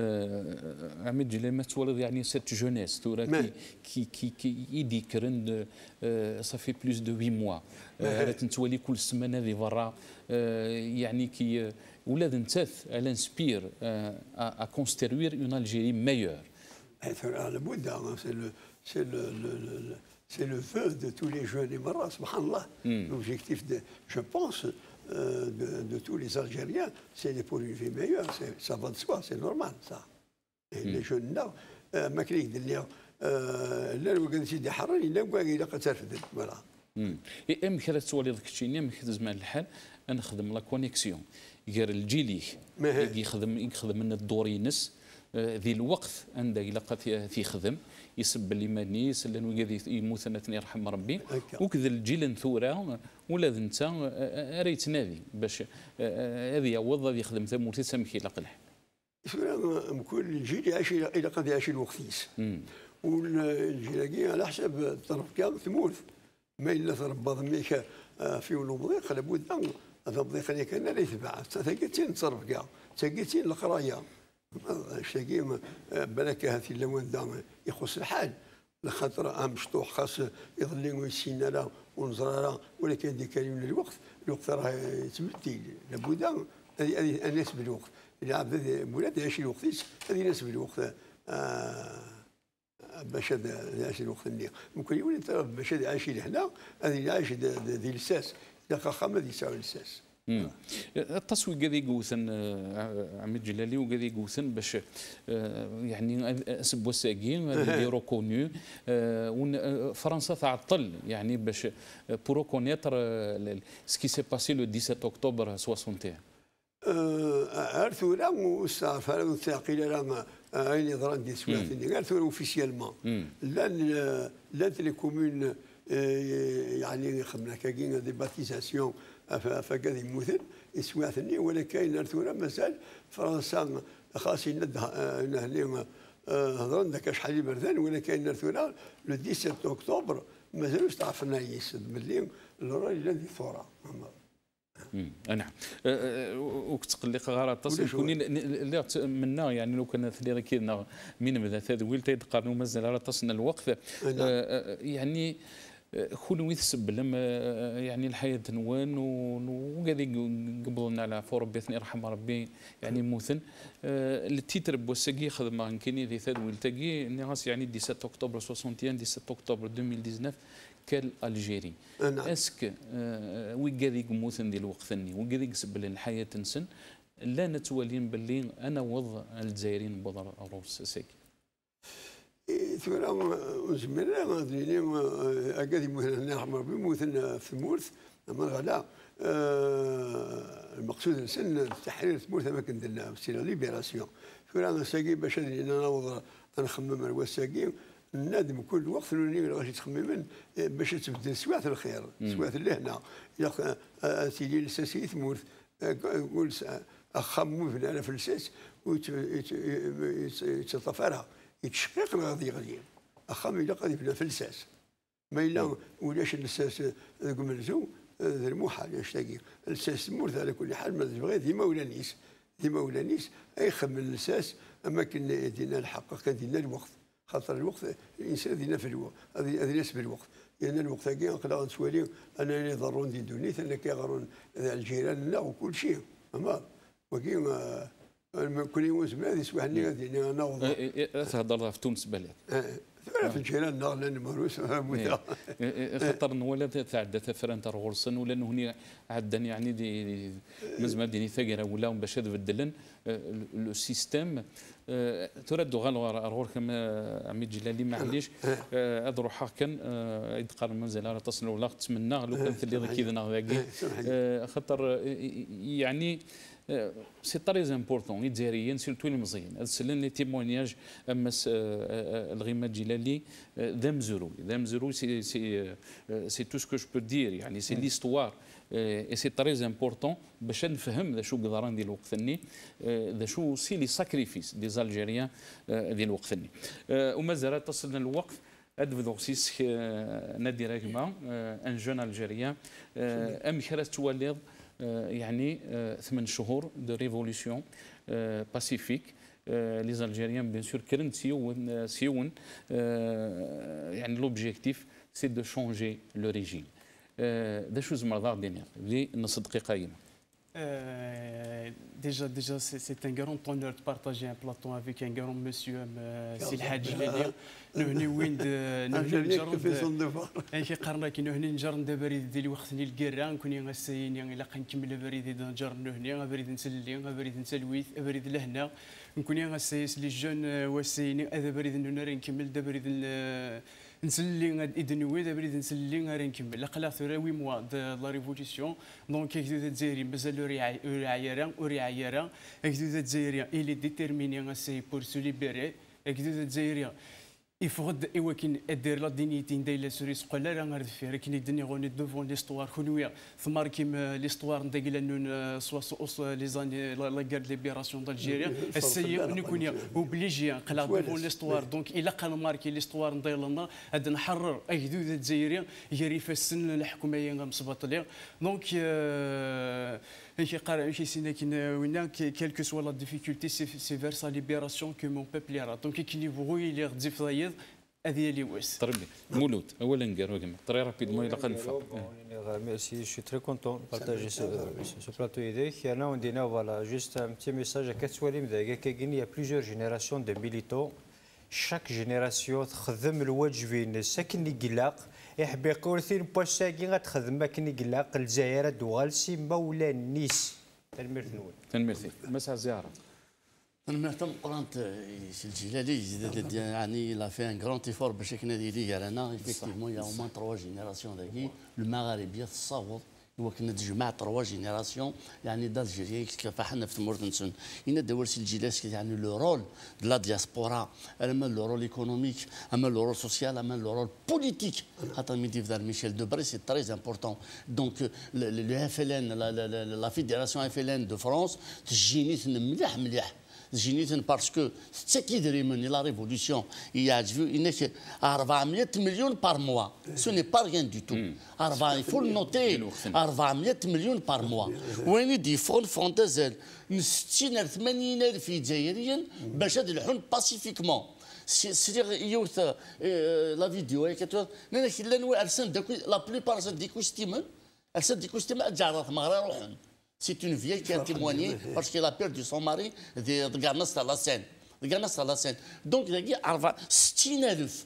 عميد جلال ما تولد يعني سيت جونيس تورا كي كي كي كي يدي كرند صافي بلوس دو huit موا راه تنتولي كل سمانه ذي برا يعني كي ولاد نتاث على انسبير ا كونستروير اون الجيري ميور. لابد سي لو سي لو سي لو فو دو تو لي جون مرة سبحان الله لوبجيكتيف دو جو بونس de, de tous les Algériens, c'est pour une vie meilleure, ça va de soi, c'est normal, ça. Et mm. les jeunes là, ما كاين يدير لا الوقت سيدي حراني لا كاين لا ترفد فوالا. امم اي ام كذا تولي ذاك الشيء ام كذا زمان الحال نخدم لا كونيكسيون غير الجيلي يخدم يخدم من الدور ينس ذي الوقت عندك لقى في خدم يسب اللي مانيس لانه قاعد يموت اثنين يرحم ربي وكذا الجيل نثورا ولا انت ريت نادي باش هذه يعوض هذه يخدم ثمورتي تسمكي لا قلح كل الجيل يعيش الى قد يعيش الوقتيس والجيل على حسب الطرف كان ثمورث ما الا تربى ضميك في ولوضيق لابد هذا بضيق اللي كان لا يتبع ثقيتين تصرف كاع ثقيتين القرايه شاقيم بالك هذه اللون دام يخص الحال لخاطر مشطوح خاص يظلين ويسينا لا ونزرارا ولكن دي كلمه الوقت الوقت راه يتبدل لابد هذه الناس بالوقت اللي عبد مولاد يعيش الوقت هذه ناس بالوقت باش يعيش الوقت اللي ممكن يولي باش يعيش هنا هذه اللي عايش ذي الساس دقيقه ما يساوي الساس التصويت قاعد يقوثن عميد جلالي وقاعد يقوثن باش يعني اسب وساقين اللي روكونيو فرنسا تعطل يعني باش بور ريكونيتر سكي سي باسي لو سبعة عشر اكتوبر واحد وستين. ارثورا وستعرف الثقيله راه اين ضران دي سواتني ارثورا اوفيسيالمون لان لان لي كومون يعني خدمنا كاين دي باتيزاسيون فكاد يموثل يسواتني ولا كاين ارثورا مازال فرنسا خاص هنا هضرنا ذاك شحال يبردان ولا كاين ارثورا لو سبعة عشر اكتوبر مازالوش تعرفنا يسد ملي الراجل الذي ثوره. نعم وكتقلق غير التصل كوني اللي منا يعني لو كان ثلي كينا من بدا تدويل تيقارنوا مازال على تصنا الوقت يعني كل ويثسب لما يعني الحياه نوان وقاعد قبلنا على فور بيثني يرحم ربي يعني موثن التيتر بوساقي خدمه كاين ذي تدويل تاقي ناس يعني سبعة عشر اكتوبر واحد وستين سبعة عشر اكتوبر ألفين وتسعطاش كالجيري اسك ويقاذيك موثن ديال الوقت ثاني ويقاذيك سبل الحياه تنسن لا نتوالين باللي انا وضع الجزائريين بضر روس ساكي ثورة وزمنا غاديين اكادي مثلا رحم ربي موثن في مورث اما غلا المقصود نسن التحرير ثمورث ما كندير سي لا ليبراسيون ثورة ساكي باش انا وضع نخمم الوساكي نادم كل وقت اللي غادي تخمم باش تبدل سواث الخير سواث لهنا سيدي الساسي ثمورث قول اخمو في انا في الساس ويتطفرها يتشقق غادي غادي اخم الى غادي في الساس ما الا ولاش الساس قملزو المحال يشتاقي الساس ثمورث على كل حال ما بغي ديما ولا نيس ديما ولا نيس اي خم الساس اما كنا دينا الحق كان دينا الوقت خاطر الوقت الانسان دينا في الوقت هذه هذه نسبه الوقت لان الوقت كي نقدر نسولي انا اللي ضرون دي دونيت انا كيغرون الجيران لا وكل شيء اما وكي كل يوم زمان هذه سواحني غادي انا نوض تهضر في تونس بالك في الجيران نار لان مروس موتا خاطر ولا تعدى تفران تاع غرسن ولا هنا عدن يعني دي مزما ديني ثقيره ولا باش تبدلن لو سيستيم تردوا غالوا غور كما عميد جلالي معليش هذا روح كان يدقر منزل على تصل ولا تمنى لو كان ثلي كيدنا ذاكي خاطر يعني سي تري امبورطون الجزائريين سيرتو المزيين هذا سلن لي تيمونياج اما الغيمه جلالي ذا مزرو ذا مزرو سي سي سي تو سكو جو بو دير يعني سي ليستوار اي سي تري امبورطون باش نفهم ذا شو قدران ديال الوقت ثاني ذا شو سي لي ساكريفيس دي زالجيريان ديال الوقت ثاني ومازال تصلنا الوقت ادفدوكسيس نادي راكما ان جون الجيريان ام خرات تواليض يعني ثمان شهور دو ريفولوسيون باسيفيك لي زالجيريان بيان سور كرن سيون سيون يعني لوبجيكتيف سي دو شونجي لو ريجيم دا شو زمر ضاع دينير لي نص دقيقه قيمه déjà, déjà c'est un grand honneur de partager un plateau avec un grand monsieur, سي الحاج جلالي. نهني وين نهني نجرد كي قرنا كي نهني نجرد بريد ديال وقتني الكران كوني غاسيني الا كنكمل بريد نجر نهني بريد نسلي بريد نسلويث بريد لهنا نكوني غاسيس لي جون واسيني هذا بريد نكمل دا بريد نسلي إدنوي دا بريد نسلي غير نكمل لقلا ثراوي موا لا ريفوليسيون دونك كيكدو الجزائري مازال رعايرا ورعايرا كيكدو الجزائري إلي ديتيرميني غاسي بور سو ليبيري كيكدو الجزائري يفقد إواكين أدير لا دينيتي ندايلا سوريس قلا راه غير دفير كي ندني غوني دوفون ليستوار كونويا ثمار كيم ليستوار ندايلا نون سواس اوس لي زاني لا غير ليبيراسيون دالجيريا السيء نكون اوبليجي قلا دوفون ليستوار دونك الا كان ماركي ليستوار ندايلا هاد نحرر اجدود الجزائريه يري فالسن الحكوميه غمصبط لي دونك كي قرا كي سينا كي وين كيل كو سوا لا ديفيكولتي سي فير سا ليبيراسيون كو مون بيبل يرا دونك كي لي بغوي لي غدزيف ضايد هذه اللي واس طربي مولود اولا قالوا كما طري رابيدمون الى قنفه ميرسي جو سو تري كونتون بارطاجي سو بلاطو ايديك انا وندينا فوالا جوست ان بتي ميساج كتسوالي مداكا كاين يا بليزيور جينيراسيون دو ميليتون شاك جينيراسيون تخدم الواجبين ساكن اللي قلاق يحب يقول ثين بوساكي غتخدم كني قلاق الجزائر دوغال سيما ولا نيس تنمير نول تنميرتي مساء زياره نمرتم قرانت سي الجلالي يعني لا في ان غران تيفور باش كنا ديالي رانا ايفيكتيفمون يا اومان تروا جينيراسيون داكي المغاربيه تصاوب هو كنا تجمع تروا جينيراسيون يعني دالجيريا كيف حنا في مورتنسون إن دول سي الجلاس يعني لو رول دو لا دياسبورا اما لو رول ايكونوميك اما لو رول سوسيال اما لو رول بوليتيك خاطر ميدي في ميشيل دوبري سي تري امبورطون دونك لو اف ال ان لا فيدراسيون اف ال ان دو فرانس تجيني مليح مليح جينيتن باسكو تاكي يدري مني لا ريفولوسيون يعجبو انك أربعمائة مليون بار موا سو ني با ريان دو تو أربعة يفول نوتي أربعمائة مليون بار موا وين يدي فون فونتازل ستين ألف ثمانين ألف جزائريا باش هاد الحون باسيفيكمون سير يوث لا فيديو هيك انا كلا نوع ارسل داك لا بليبار ديكو ستيمن ارسل ديكو ستيمن جارات مغرب روحن. C'est une vieille qui a témoigné parce qu'elle a perdu son mari de Garnas à la Seine. De Garnas à la Seine. Donc, il y a ستين ألف.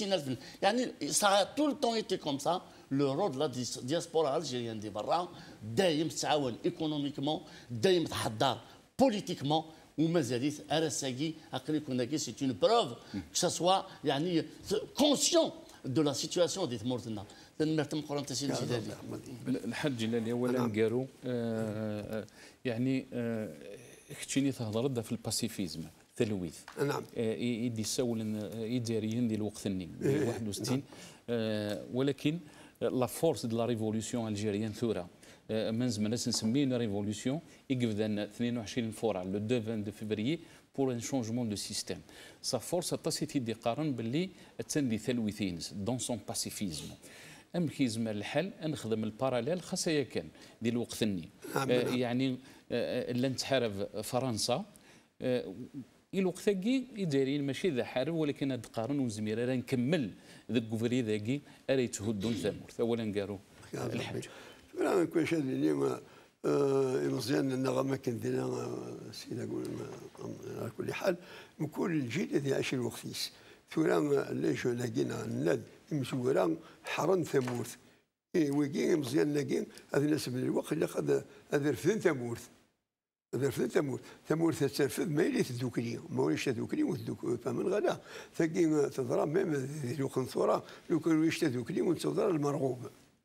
Ça a tout le temps été comme ça. Le rôle de la diaspora algérienne de Barra, دايم تتعاون économiquement, دايم تحضر politiquement. ومازالت ارساكي عقلي كنا كي سي اون بروف que ça soit يعني conscient de la situation ديال مورتنا. نمرتم قران تسيل الجلالي الحاج جلالي اولا قالوا آه يعني آه كتشيني تهضر في الباسيفيزم تلويث نعم يدي سول اداريين ديال الوقت الني واحد وستين آه ولكن لا فورس دو لا ريفولوسيون الجيريان ثوره من زمان نسميه ريفولوسيون يقبض اثنين وعشرين فورا لو deux فبراير بور ان شونجمون دو سيستيم سا فورس تاسيتي دي قارن باللي تندي ثلويثين دون سون باسيفيزم ام كيزما الحل نخدم الباراليل خاصه كان ديال الوقت الني آه يعني آه لن تحارب فرنسا آه الوقت كي يدايرين ماشي ذا حارب ولكن هاد قارن وزمير راه نكمل ذاك كوفري ذاكي راه يتهدون ثامور اولا قالوا الحاج انا كل شيء اللي مزيان النغمه كنديرها سيدي اقول على كل حال من كل الجيل الذي يعيش الوقتيس ثورا ليش لقينا الناد مسورا حرن ثمورث اي ويكي مزيان لاقين هذا الناس من الوقت اللي قد هذا رفدن ثمورث هذا رفدن ثمورث ثمورث ترفد ما يلي تذوكري ما وليش تذوكري وتذوك فمن غدا ثقي تضرب ميم الوقت ثورا لو كانوا يشتذوكري ونتضرب المرغوب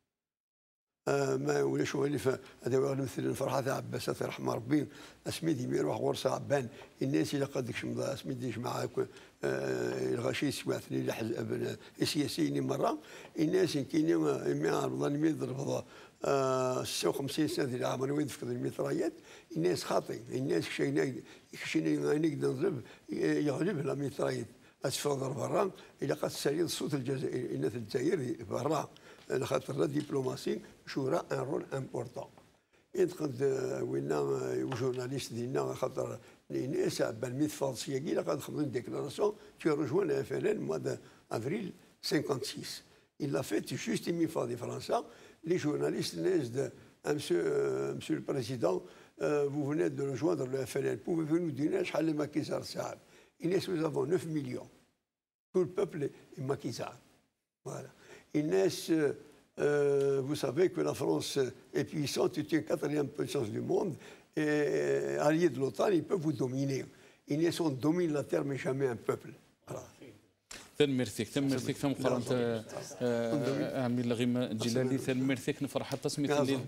آه ما ولاش هو اللي هذا مثل فرحه عباس رحمه ربي اسميدي يروح غرسه عبان الناس اللي قد شمضى اسميدي جماعه آه الغشيش سواتني لحزب السياسيين مره الناس كاينين ما عرضان يضرب ستة وخمسين سنه ديال العام وين يفقد الميترايات الناس خاطئين الناس شينا شينا نقدر نضرب يغلب لا ميترايات اتفضل برا الى قد تسالي الصوت الجزائري الناس الجزائر برا خاطر لا ديبلوماسي جورا ان رول امبورطون يدخل وينا جورناليست ديالنا خاطر الناس عبال ميت فرنسيه كي قد خدموا ديكلاراسيون تي روجوان اف ال ان موا افريل خمسة وخمسين il a fait juste une fois de France les journalistes disent de monsieur monsieur le président vous venez de rejoindre le F L N pouvez-vous nous dire شحال الماكيزار صعب الناس nous avons neuf millions tout le peuple est maquisard voilà الناس Euh, vous savez que la France est puissante, c'est une quatrième puissance du monde, et alliés de l'OTAN, ils peuvent vous dominer. Ils ne sont dominent la terre, mais jamais un peuple. Voilà. تنمرثيك تنمرثيك ثم قرنت عمي الغيمة الجلالي تنمرثيك نفرح التصميت اللي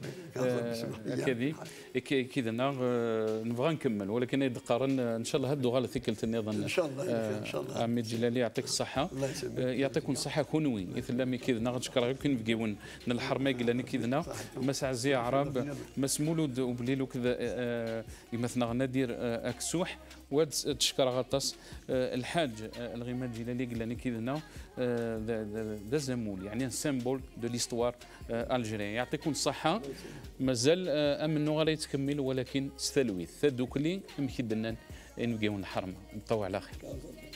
كذي كذا نبغى نكمل ولكن يدقرن ان شاء الله هدو غاله ثقلت النظام ان شاء الله ان شاء الله عمي الجلالي يعطيك الصحه يعطيكم الصحه كونوي مثل ما كذا غتشكر يمكن بقيون الحرمه قلنا كذا مسع زي عرب مسمولود وبليلو كذا مثلا غندير اكسوح وتشكر غطاس الحاج الغيمة الجلالي قلنا كذا ذا زمول يعني سيمبول دو ليستوار الجيريان يعطيكم الصحه مازال امنوا غادي يتكمل ولكن ستلويث ثدوكلي مكدنا نبقيو نحرمه نطوع على خير.